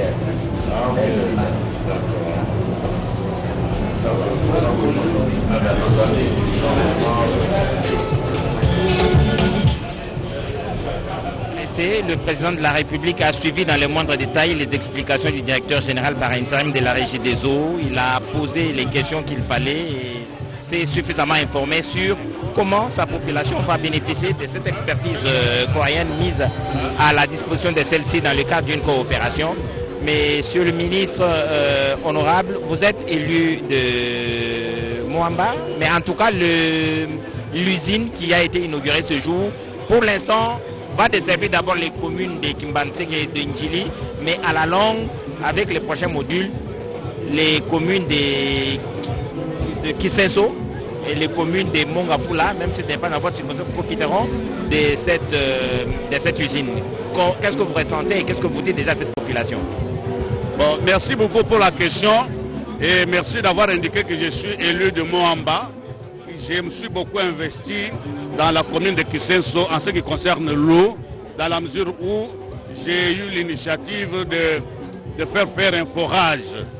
Le président de la République a suivi dans les moindres détails les explications du directeur général par intérim de la Régie des eaux. Il a posé les questions qu'il fallait et s'est suffisamment informé sur comment sa population va bénéficier de cette expertise coréenne mise à la disposition de celle-ci dans le cadre d'une coopération. Monsieur le ministre honorable, vous êtes élu de Moamba, mais en tout cas l'usine qui a été inaugurée ce jour, pour l'instant, va desservir d'abord les communes de Kimbansek et de Njili, mais à la longue, avec les prochains modules, les communes de Kisenso et les communes de Mongafula, même si ce n'est pas dans votre circonscription, profiteront de cette usine. Qu'est-ce que vous ressentez et qu'est-ce que vous dites déjà à cette population? Bon, merci beaucoup pour la question et merci d'avoir indiqué que je suis élu de Moamba. Je me suis beaucoup investi dans la commune de Kisenso en ce qui concerne l'eau, dans la mesure où j'ai eu l'initiative de faire un forage,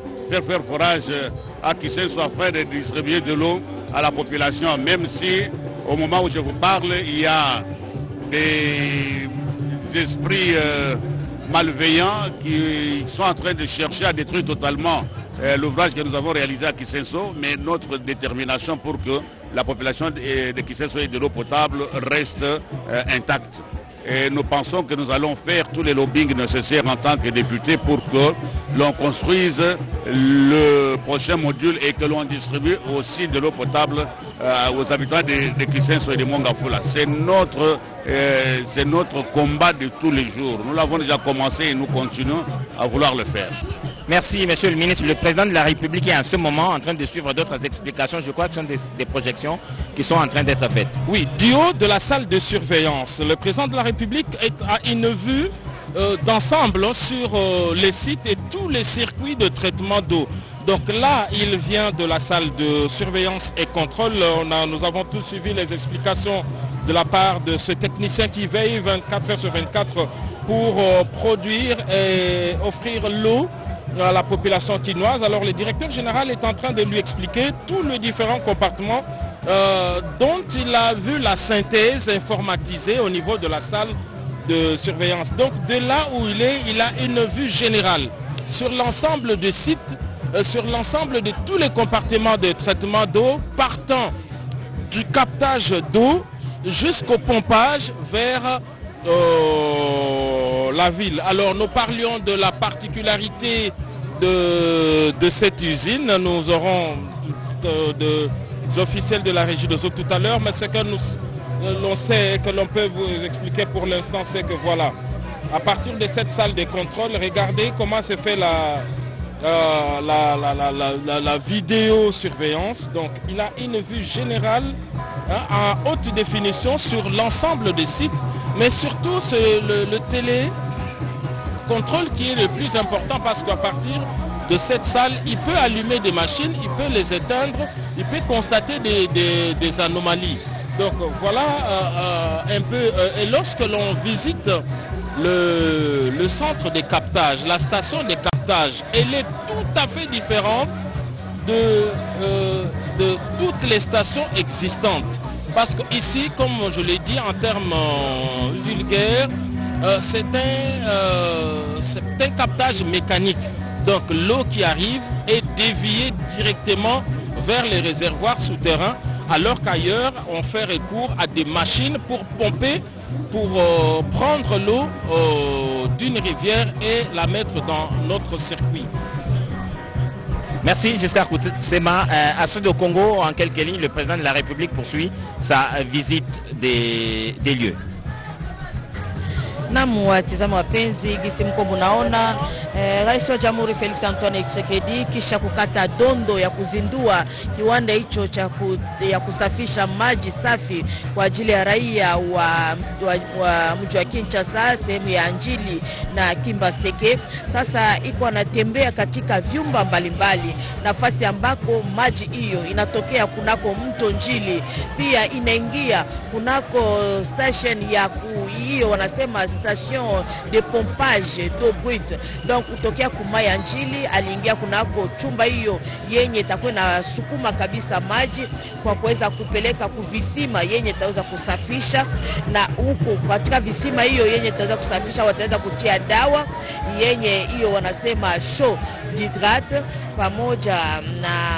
à Kisenso afin de distribuer de l'eau à la population, même si au moment où je vous parle, il y a des esprits malveillants qui sont en train de chercher à détruire totalement l'ouvrage que nous avons réalisé à Kisenso, mais notre détermination pour que la population de Kisenso et de l'eau potable reste intacte. Et nous pensons que nous allons faire tous les lobbyings nécessaires en tant que députés pour que l'on construise le prochain module et que l'on distribue aussi de l'eau potable aux habitants de Kisenso et de Mongafula. C'est notre combat de tous les jours. Nous l'avons déjà commencé et nous continuons à vouloir le faire. Merci, Monsieur le ministre. Le président de la République est en ce moment en train de suivre d'autres explications. Je crois que ce sont des projections qui sont en train d'être faites. Oui, du haut de la salle de surveillance, le président de la République a une vue d'ensemble sur les sites et tous les circuits de traitement d'eau. Donc là, il vient de la salle de surveillance et contrôle. Nous avons tous suivi les explications de la part de ce technicien qui veille 24 heures sur 24 pour produire et offrir l'eau à la population quinoise. Alors le directeur général est en train de lui expliquer tous les différents compartiments dont il a vu la synthèse informatisée au niveau de la salle de surveillance. Donc de là où il est, il a une vue générale sur l'ensemble des sites, sur l'ensemble de tous les compartiments de traitement d'eau, partant du captage d'eau jusqu'au pompage vers la ville. Alors nous parlions de la particularité de cette usine. Nous aurons des officiels de la régie des eaux tout à l'heure, mais ce que l'on sait et que l'on peut vous expliquer pour l'instant, c'est que voilà, à partir de cette salle de contrôle, regardez comment se fait la vidéosurveillance. Donc il a une vue générale en haute définition sur l'ensemble des sites, mais surtout c'est le télécontrôle qui est le plus important, parce qu'à partir de cette salle, il peut allumer des machines, il peut les éteindre, il peut constater des anomalies. Donc voilà un peu. Et lorsque l'on visite le centre de captage, la station de captage, elle est tout à fait différente de toutes les stations existantes. Parce qu'ici, comme je l'ai dit en termes vulgaires, c'est un captage mécanique. Donc l'eau qui arrive est déviée directement vers les réservoirs souterrains, alors qu'ailleurs, on fait recours à des machines pour pomper, pour prendre l'eau d'une rivière et la mettre dans notre circuit. Merci Giscard Sema. À Sud au Congo, en quelques lignes, le président de la République poursuit sa visite des lieux. Naam, watazamaji wapenzi, gisi mko mnaona Rais wa Jamhuri Felix Antoine Tshisekedi kisha kukata dondo ya kuzindua kiwanda hicho ya kusafisha maji safi kwa ajili ya raia wa mji wa Kinshasa, sehemu ya Njili na Kimbaseke. Sasa iko anatembea katika vyumba mbalimbali, nafasi ambako maji hiyo inatokea kunako mto Njili, pia inaingia kunako station ya hiyo wanasema station de pompage d'eau brute. Donc kutokea kumaya Njili aliingia kunako chumba hiyo yenye itakuwa na sukuma kabisa maji kwa kuweza kupeleka kuvisima yenye itaweza kusafisha, na huko katika visima hiyo yenye itaweza kusafisha wataweza kutia dawa yenye hiyo wanasema chaux d'hydrate pamoja na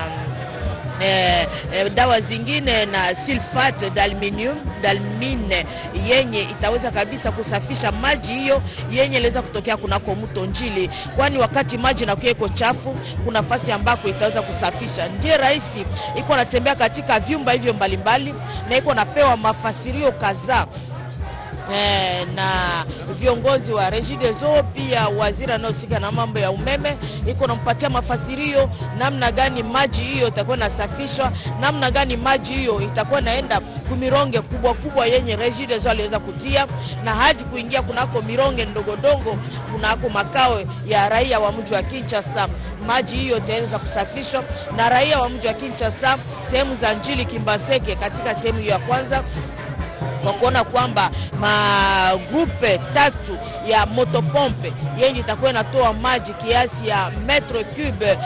dawa zingine na sulfate d'alumine yenye itaweza kabisa kusafisha maji hiyo yenye inaweza kutokea kunako mto Njili, kwani wakati maji inakuwa iko chafu kuna nafasi ambako itaweza kusafisha. Ndiye rais iko anatembea katika vyumba hivyo mbalimbali na iko napewa mafasirio kadhaa na viongozi wa Régie des Eaux, pia waziri anayehusika na mambo ya umeme iko nampatia mafasirio namna gani maji hiyo itakuwa nasafishwa, namna gani maji hiyo itakuwa naenda kumironge kubwa kubwa yenye Régie des Eaux aliweza kutia, na hadi kuingia kunako mironge ndogo kunako makao ya raia wa mji wa Kinshasa. Maji hiyo itaweza kusafishwa na raia wa mji wa Kinshasa, sehemu za Njili, Kimbaseke katika sehemu ya kwanza, kwa kuona kwamba magrupe 3 ya motopompe yenye itakuwa inatoa maji kiasi ya metro cube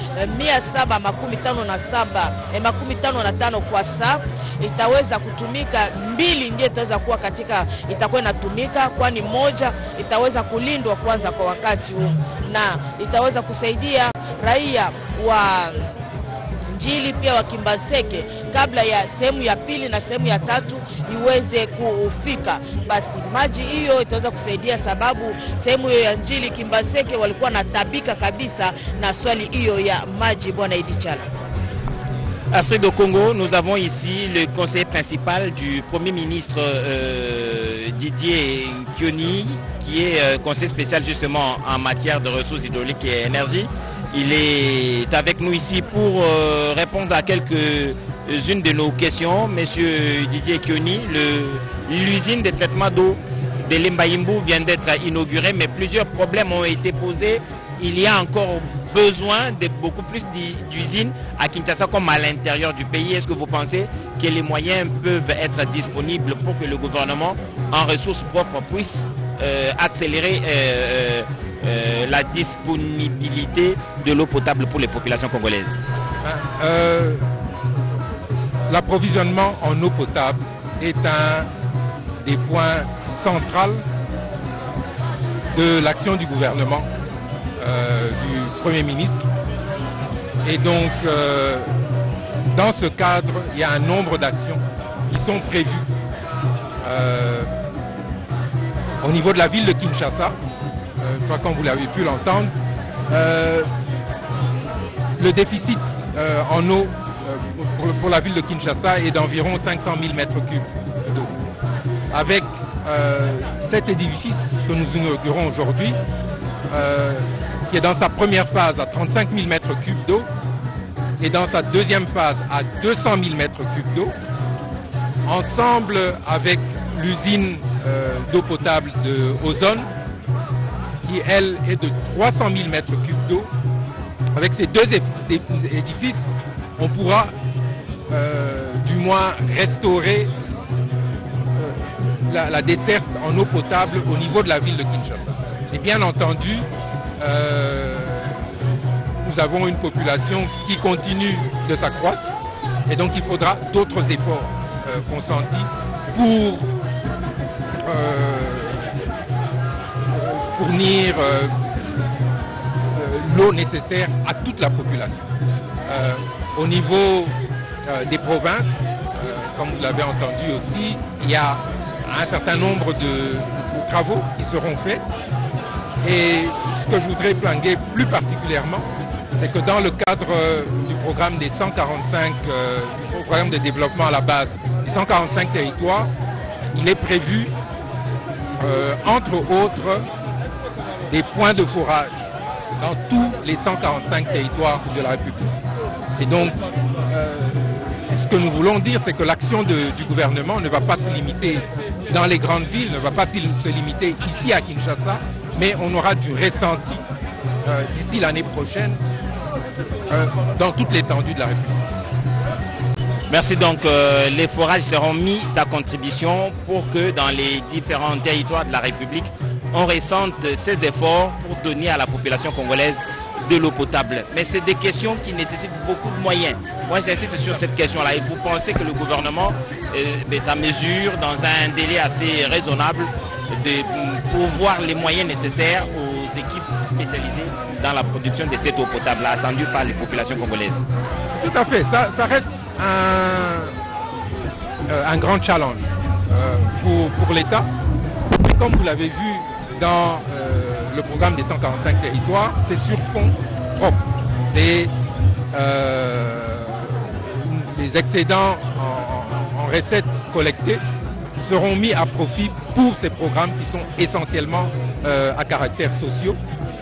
757 kwa saa itaweza kutumika. 2 ndio itaweza kuwa itakuwa inatumika, kwani moja itaweza kulindwa kwanza kwa wakati huu na itaweza kusaidia raia wa Njili pia wa Kimbaseke kabla ya sehemu ya pili na sehemu ya 3 iweze kufika. Basi maji hiyo itaweza kusaidia, sababu sehemu hiyo ya Njili, Kimbaseke walikuwa natabika kabisa na swali hiyo ya maji. Bwana Idichala. À Sud au Congo, nous avons ici le conseiller principal du Premier ministre Didier Nkioni, qui est conseiller spécial justement en matière de ressources hydrauliques et énergie. Il est avec nous ici pour répondre à quelques-unes de nos questions. Monsieur Didier Kioni, l'usine de traitement d'eau de Lemba-Yimbu vient d'être inaugurée, mais plusieurs problèmes ont été posés. Il y a encore besoin de beaucoup plus d'usines à Kinshasa comme à l'intérieur du pays. Est-ce que vous pensez que les moyens peuvent être disponibles pour que le gouvernement, en ressources propres, puisse accélérer la disponibilité de l'eau potable pour les populations congolaises? L'approvisionnement en eau potable est un des points centraux de l'action du gouvernement, du Premier ministre. Et donc, dans ce cadre, il y a un nombre d'actions qui sont prévues au niveau de la ville de Kinshasa. Comme vous l'avez pu l'entendre, le déficit en eau pour la ville de Kinshasa est d'environ 500 000 mètres cubes d'eau. Avec cet édifice que nous inaugurons aujourd'hui, qui est dans sa première phase à 35 000 mètres cubes d'eau et dans sa deuxième phase à 200 000 mètres cubes d'eau, ensemble avec l'usine d'eau potable de Ozone, qui elle est de 300 000 mètres cubes d'eau. Avec ces deux édifices, on pourra du moins restaurer la desserte en eau potable au niveau de la ville de Kinshasa. Et bien entendu, nous avons une population qui continue de s'accroître et donc il faudra d'autres efforts consentis pour fournir l'eau nécessaire à toute la population. Au niveau des provinces, comme vous l'avez entendu aussi, il y a un certain nombre de travaux qui seront faits. Et ce que je voudrais planger plus particulièrement, c'est que dans le cadre du programme des 145, du programme de développement à la base, des 145 territoires, il est prévu, entre autres, des points de forage dans tous les 145 territoires de la République. Et donc, ce que nous voulons dire, c'est que l'action du gouvernement ne va pas se limiter dans les grandes villes, ne va pas se limiter ici à Kinshasa, mais on aura du ressenti d'ici l'année prochaine dans toute l'étendue de la République. Merci. Donc, les forages seront mis à contribution pour que dans les différents territoires de la République, on ressente ces efforts pour donner à la population congolaise de l'eau potable. Mais c'est des questions qui nécessitent beaucoup de moyens. Moi, j'insiste sur cette question-là. Et vous pensez que le gouvernement est à mesure, dans un délai assez raisonnable, de pourvoir les moyens nécessaires aux équipes spécialisées dans la production de cette eau potable attendue par les populations congolaises? Tout à fait. Ça reste un grand challenge pour l'État. Mais comme vous l'avez vu dans le programme des 145 territoires, c'est sur fonds propres. C'est les excédents en recettes collectées seront mis à profit pour ces programmes qui sont essentiellement à caractère social.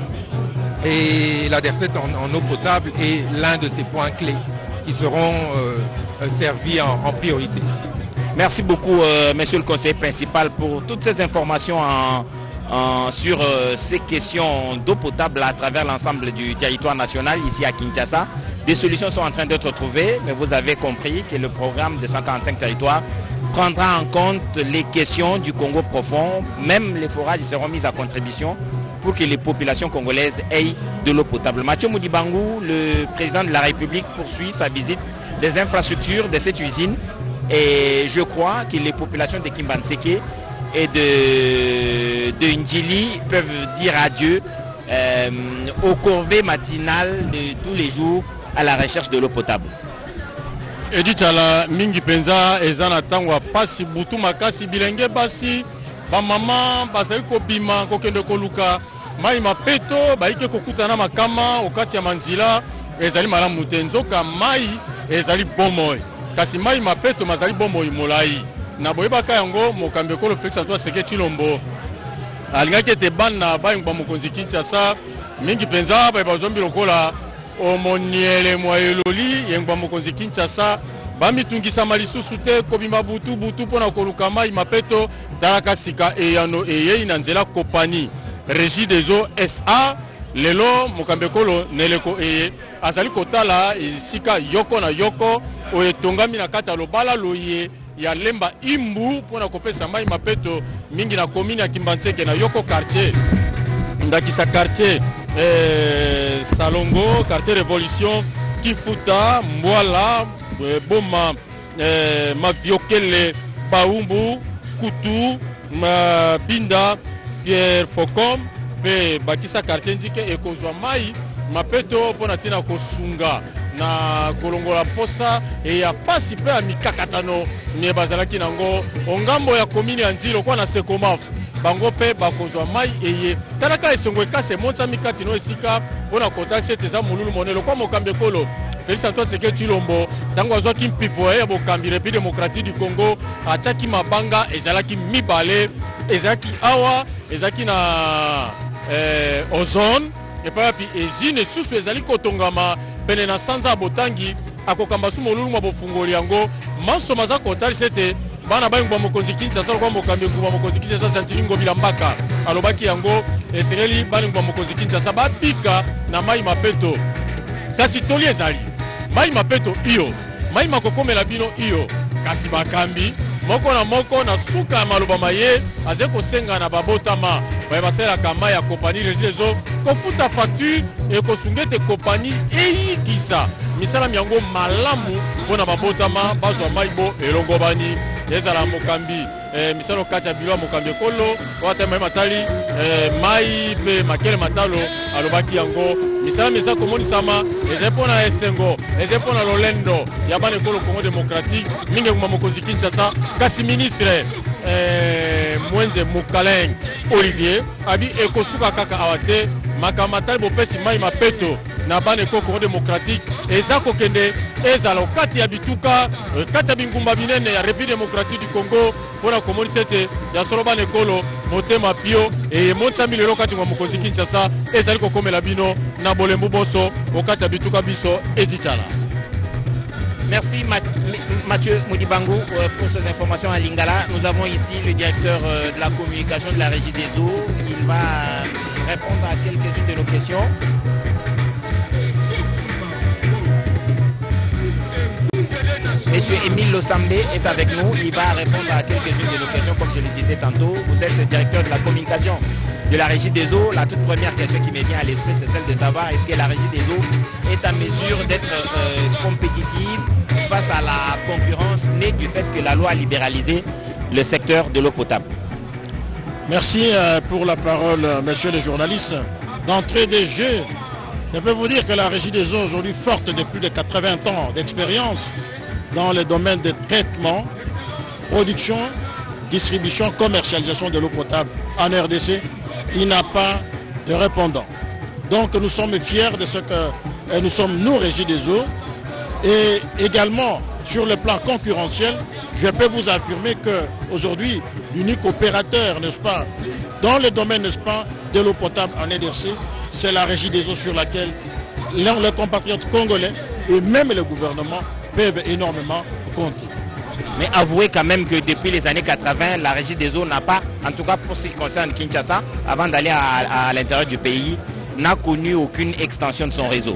Et la recette en eau potable est l'un de ces points clés qui seront servis en priorité. Merci beaucoup, monsieur le conseiller principal, pour toutes ces informations sur ces questions d'eau potable à travers l'ensemble du territoire national ici à Kinshasa. Des solutions sont en train d'être trouvées, mais vous avez compris que le programme de 145 territoires prendra en compte les questions du Congo profond. Même les forages seront mis à contribution pour que les populations congolaises aient de l'eau potable. Mathieu Moudibangou, le président de la République, poursuit sa visite des infrastructures de cette usine. Et je crois que les populations de Kimbanseke et de Ndjili peuvent dire adieu aux corvées matinales de tous les jours à la recherche de l'eau potable. Edichala mingi penza ezana tangwa pasi butu makasi bilenge basi ba mama basali kobima kokende koluka mai mapeto baike kokutana makama okati ya manzila ezali malamu te nzoka mai ezali bomoi kasi mai mapeto mazali bomoi molai na boyebaka yango mokambi ekolo Félix Antoine Tshisekedi Tshilombo alingaki ete bana bayingba mokonzi Kinshasa mingi penza bazombi lokola omoniele moyeloli yengwa mokonzi Kinshasa bamitungisa malisusu te kobima butu pona koluka mai mapeto talaka sika eyano eyei na nzela kompani Régie des eaux SA lelo mokambekolo neleko eye azali kotala sika yoko na yoko oyetongami na kata lobala loye ya lemba imbu pona kopesa mai mapeto mingi na komini ya Kimbanzeke na yoko quartier ndakisa quartier Salongo, quartier Révolution, Kifuta, Mwala, Boma, Maviokele, Baumbu, Kutu, Binda, Pierre Focom, pe bakisa quartier ndike ekozwa mai mapeto pona tina kosunga na kolongola posa e ya pasi pe ya mikakatano ne bazalaki nango ongambo ya komini ya Nzilo kwa na Sekomafu bango pe bakozwa mai eye talaka esongo ekase monza mikati no esika pona kota sete za mululu monelo kwa mokambe kolo Félix Antoine Tshisekedi Tshilombo tango azwaki mpivo ya bokambi République démocratique du Congo ataki mabanga ezalaki mibale ezalaki awa ezalaki na ozone epa pi ezine susu ezali kotongama pene na sanza botangi akokamba su molulu mwa bofungoli yango manso maza kotali sete bana bayingwa mokonzi Kinshasa kwa mokambi ngwa mokonzi Kinshasa Santilingo Bilambaka alobaki yango esengeli balingwa mokonzi Kinshasa bapika na mai mapeto kasi toli ezali mai mapeto iyo mai makokomela bino iyo kasi bakambi moko na suka maloba maye aze kosenga na babotama baye basalaka mai ya kompani Régie des eaux kofuta facture ekosungete kompani eyikisa misala yango malamu mpona babotama bazwa mai bo elongo bani ezala mokambi misalo kati ya bilo mokambi ekolo wata mai matali mai pe makele matalo alobaki yango misala misa komonisama ezali mpona esengo ezali mpona lolendo ya bana ekolo Congo démocratique mingi nguma mokonzi Kinshasa kasi ministre Mwenze Mukaleng Olivier abi ekosuka kaka awa te makambo matali bopesi mai mapeto na bana ekolo Congo démocratique eza kokende ezala kati ya bituka kati ya bingumba binene ya République démocratique du Congo mpona komonisa ete ya solo bana ekolo motema pio emonisa milelo kati mwa mokonzi Kinshasa ezali kokomela bino na bolembu boso okati ya bituka biso editala. Merci Mathieu Modibango pour ces informations à Lingala. Nous avons ici le directeur de la communication de la Régie des eaux. Il va répondre à quelques-unes de nos questions. Monsieur Émile Losambé est avec nous. Il va répondre à quelques-unes de nos questions, comme je le disais tantôt. Vous êtes directeur de la communication de la Régie des eaux. La toute première question qui me vient à l'esprit, c'est celle de savoir est-ce que la Régie des eaux est en mesure d'être compétitive face à la concurrence née du fait que la loi a libéralisé le secteur de l'eau potable. Merci pour la parole, messieurs les journalistes. D'entrée des jeux, je peux vous dire que la Régie des eaux, aujourd'hui forte de plus de 80 ans d'expérience dans les domaines de traitement, production, distribution, commercialisation de l'eau potable en RDC, il n'a pas de répondant. Donc nous sommes fiers de ce que nous sommes, nous, Régie des eaux. Et également, sur le plan concurrentiel, je peux vous affirmer qu'aujourd'hui, l'unique opérateur, n'est-ce pas, dans le domaine, n'est-ce pas, de l'eau potable en RDC, c'est la Régie des eaux sur laquelle les compatriotes congolais et même le gouvernement peuvent énormément compter. Mais avouez quand même que depuis les années 80, la Régie des eaux n'a pas, en tout cas pour ce qui concerne Kinshasa, avant d'aller à l'intérieur du pays, n'a connu aucune extension de son réseau.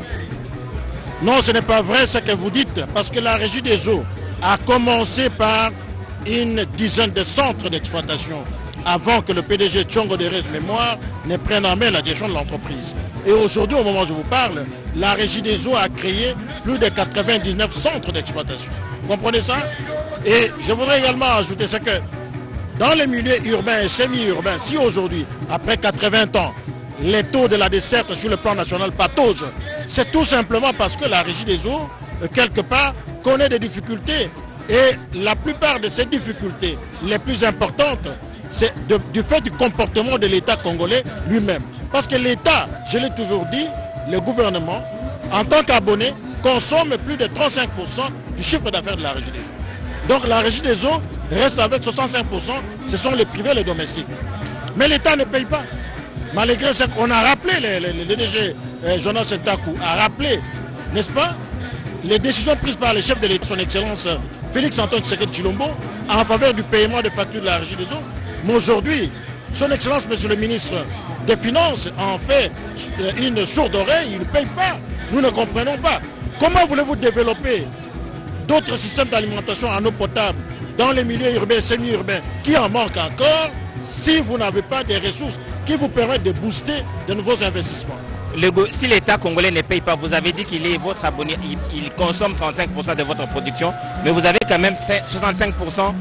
Non, ce n'est pas vrai ce que vous dites, parce que la Régie des eaux a commencé par une dizaine de centres d'exploitation avant que le PDG Tshongo Derez Mémoire ne prenne en main la gestion de l'entreprise. Et aujourd'hui, au moment où je vous parle, la Régie des eaux a créé plus de 99 centres d'exploitation. Vous comprenez ça? Et je voudrais également ajouter ce que dans les milieux urbains et semi-urbains, si aujourd'hui, après 80 ans, les taux de la desserte sur le plan national pataugent, c'est tout simplement parce que la Régie des eaux, quelque part, connaît des difficultés. Et la plupart de ces difficultés, les plus importantes, c'est du fait du comportement de l'État congolais lui-même. Parce que l'État, je l'ai toujours dit, le gouvernement, en tant qu'abonné, consomme plus de 35% du chiffre d'affaires de la Régie des eaux. Donc la Régie des eaux reste avec 65%, ce sont les privés et les domestiques. Mais l'État ne paye pas. malgré ce qu'on a rappelé, le DG Jonas Ntakou a rappelé, n'est-ce pas, les décisions prises par le chef de l'État, son Excellence Félix Antoine Tshisekedi Tshilombo, en faveur du paiement des factures de la Régie des eaux. Mais aujourd'hui, son Excellence, Monsieur le ministre des Finances, en fait une sourde oreille, il ne paye pas. Nous ne comprenons pas. Comment voulez-vous développer d'autres systèmes d'alimentation en eau potable dans les milieux urbains et semi-urbains qui en manquent encore si vous n'avez pas des ressources qui vous permettent de booster de nouveaux investissements? Si l'État congolais ne paye pas, vous avez dit qu'il est votre abonné, il consomme 35% de votre production, mais vous avez quand même 65%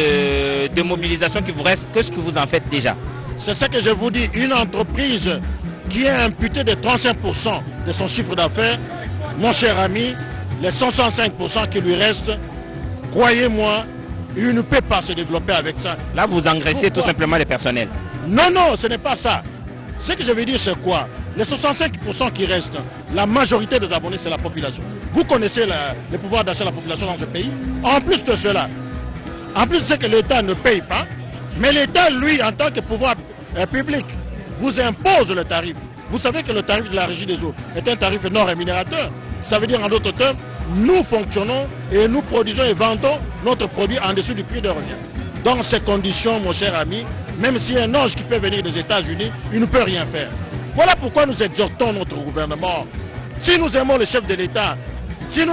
de mobilisation qui vous reste. Qu'est-ce que vous en faites déjà? C'est ça que je vous dis. Une entreprise qui est imputée de 35% de son chiffre d'affaires, mon cher ami, les 165% qui lui restent, croyez-moi, il ne peut pas se développer avec ça. Là, vous engraissez tout simplement les personnels. Non, non, ce n'est pas ça. Ce que je veux dire, c'est quoi? Les 65% qui restent, la majorité des abonnés, c'est la population. Vous connaissez le pouvoir d'achat de la population dans ce pays. En plus de cela, en plus c'est que l'État ne paye pas, mais l'État, lui, en tant que pouvoir public, vous impose le tarif. Vous savez que le tarif de la Régie des eaux est un tarif non rémunérateur. Ça veut dire en d'autres termes, nous fonctionnons et nous produisons et vendons notre produit en dessous du prix de revient. Dans ces conditions, mon cher ami, même si un ange qui peut venir des États-Unis, il ne peut rien faire. Voilà pourquoi nous exhortons notre gouvernement. Si nous aimons le chef de l'État, si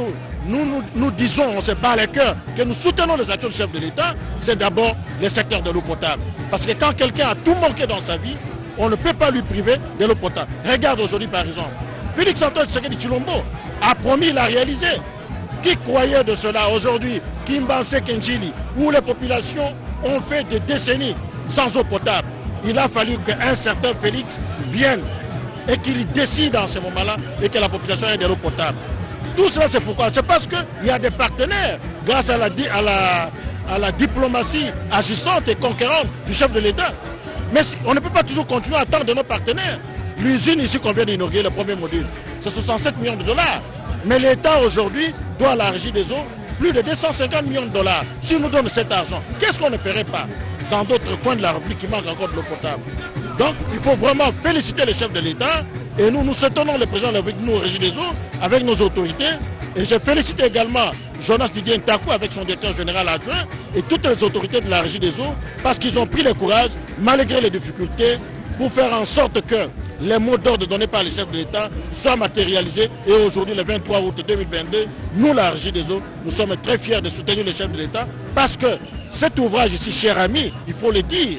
nous disons, on se bat les cœurs, que nous soutenons les actions du chef de l'État, c'est d'abord le secteur de l'eau potable. Parce que quand quelqu'un a tout manqué dans sa vie, on ne peut pas lui priver de l'eau potable. Regarde aujourd'hui par exemple, Félix Antoine Tshisekedi Tshilombo a promis, il a réalisé. Qui croyait de cela aujourd'hui? Kimbanse Kenjili, où les populations ont fait des décennies sans eau potable. Il a fallu qu'un certain Félix vienne et qu'il décide en ce moment-là et que la population ait de l'eau potable. Tout cela, c'est pourquoi? C'est parce qu'il y a des partenaires, grâce à la diplomatie agissante et conquérante du chef de l'État. Mais on ne peut pas toujours continuer à attendre de nos partenaires. L'usine ici qu'on vient d'inaugurer, le premier module, c'est 67 millions de dollars. Mais l'État aujourd'hui doit à la Régie des eaux plus de 250 millions de dollars. S'il nous donne cet argent, qu'est-ce qu'on ne ferait pas dans d'autres coins de la République qui manquent encore de l'eau potable? Donc il faut vraiment féliciter les chefs de l'État et nous soutenons le président de la République, nous, Régie des eaux, avec nos autorités. Et je félicite également Jonas Didier Ntakou avec son directeur général adjoint et toutes les autorités de la Régie des eaux parce qu'ils ont pris le courage, malgré les difficultés, pour faire en sorte que les mots d'ordre donnés par les chefs de l'État soient matérialisés. Et aujourd'hui, le 23 août 2022, nous, la Régie des eaux, nous sommes très fiers de soutenir les chefs de l'État parce que cet ouvrage ici, cher ami, il faut le dire,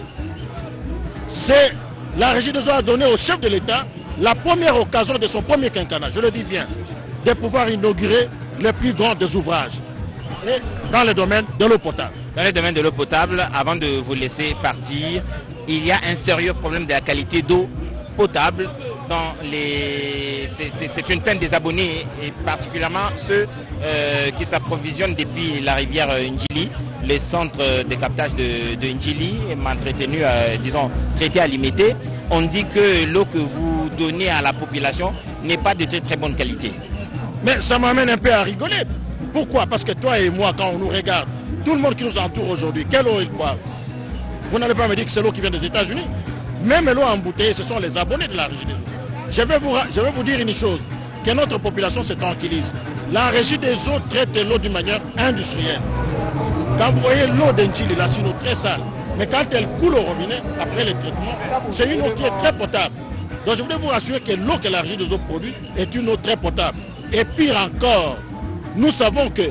c'est la Régie des eaux a donné au chef de l'État la première occasion de son premier quinquennat, je le dis bien, de pouvoir inaugurer les plus grands des ouvrages et dans le domaine de l'eau potable. Dans le domaine de l'eau potable, avant de vous laisser partir, il y a un sérieux problème de la qualité d'eau potable dans les... C'est une peine des abonnés et particulièrement ceux qui s'approvisionnent depuis la rivière Ndjili, les centres de captage de Ndjili, entretenu, disons, traité à limiter. On dit que l'eau que vous donnez à la population n'est pas de très bonne qualité. Mais ça m'amène un peu à rigoler. Pourquoi? Parce que toi et moi, quand on nous regarde, tout le monde qui nous entoure aujourd'hui, quelle eau ils boivent? Vous n'allez pas me dire que c'est l'eau qui vient des États-Unis. Même l'eau embouteillée, ce sont les abonnés de la Régie des eaux. Je vais vous dire une chose, que notre population se tranquillise. La Régie des eaux traite l'eau d'une manière industrielle. Quand vous voyez l'eau d'Ndjili, là, c'est une eau très sale. Mais quand elle coule au robinet, après le traitement, c'est une eau qui est très potable. Donc je voulais vous rassurer que l'eau que la Régie des eaux produit est une eau très potable. Et pire encore, nous savons que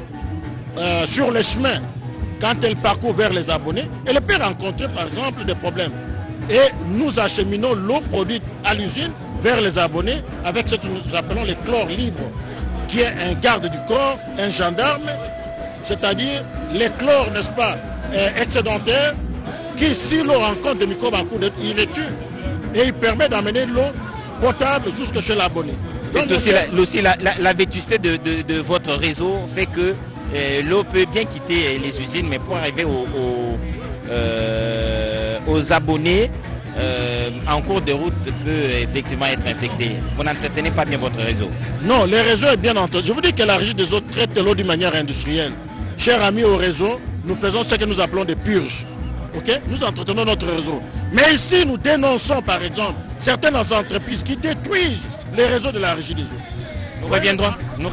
sur le chemin, quand elle parcourt vers les abonnés, elle peut rencontrer par exemple des problèmes. Et nous acheminons l'eau produite à l'usine vers les abonnés avec ce que nous appelons les chlores libres, qui est un garde du corps, un gendarme, c'est-à-dire les chlores, n'est-ce pas, excédentaires, qui si l'eau rencontre des microbes en cours d'être, il les tue. Et il permet d'amener l'eau potable jusque chez l'abonné. C'est aussi la vétusté de votre réseau fait que l'eau peut bien quitter les usines, mais pour arriver aux abonnés en cours de route peut effectivement être infecté. Vous n'entretenez pas bien votre réseau. Non, le réseau est bien entendu. Je vous dis que la Régie des eaux traite l'eau d'une manière industrielle. Chers amis au réseau, nous faisons ce que nous appelons des purges. ok, nous entretenons notre réseau. Mais ici, nous dénonçons par exemple certaines entreprises qui détruisent les réseaux de la régie des eaux. Nous reviendrons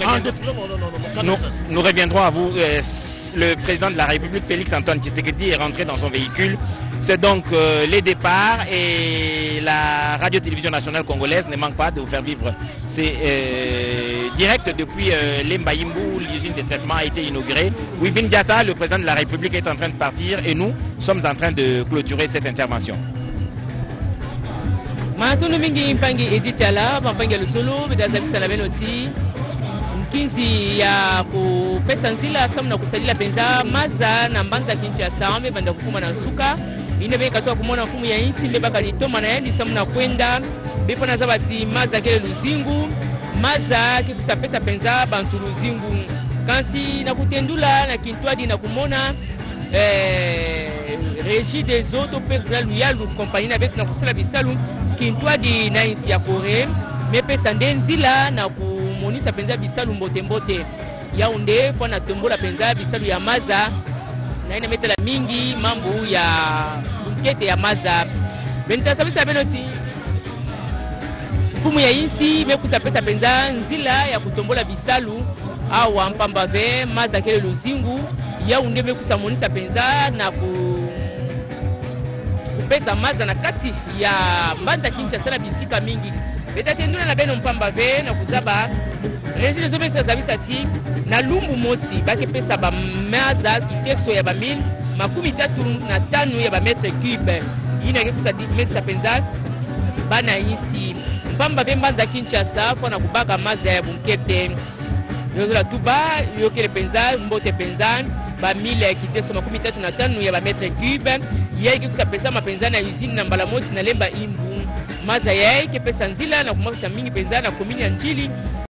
à vous. Le président de la République, Félix Antoine Tshisekedi, est rentré dans son véhicule. C'est donc les départs et la radio-télévision nationale congolaise ne manque pas de vous faire vivre. C'est direct depuis Lemba Yimbu, l'usine de traitement a été inaugurée. Wivin Diata, le président de la République, est en train de partir et nous sommes en train de clôturer cette intervention. Matunu mingi mpangi edichala pampangi lusulu bidazabisa la benoti kinzi ya kupesa nzila samna kusalila penza maza na mbanza Kinshasa amebanda kufuma na nsuka ine beka toa kumona mfumu ya insi mbebaka litoma na yandi samna kwenda bepo na zabati maza kele luzingu maza kikusapesa penza bantu luzingu kansi na kutendula na kintwadi na kumona régie des eaux topekula luyalu compagnie avec na kusala bisalu kintwadi na insi ya kore mepesa ndenzila na kumonisa penza bisalu mbote mbote Yaoundé kwa na tombola penza bisalu ya maza na ina metela mingi mambo ya bukete ya maza benta sabisa benoti fumu ya insi mekusa pesa penza nzila ya kutombola bisalu au ampamba ve maza kele luzingu Yaoundé mekusa monisa penza na kupesa maza na kati ya mbanza Kinshasa na bisika mingi beta tenduna na beno mpamba ve na kuzaba régie des eaux zabisa ti na lumbu mosi bake pesa ba maza kiteso ya ba 1035 ya ba mètre cube ina ke kusa metsa penza bana isi mpamba ve mbanza Kinshasa kwa na kubaka maza ya bunkete yozola tuba yokele penza mbote penza ba 1000 kiteso 35 ya ba mètre cube yeke kusa pesa mapenza na usine na mbala mosi na Lemba Imbu maza yake pesa nzila na kumafisa mingi penza na komini ya Njili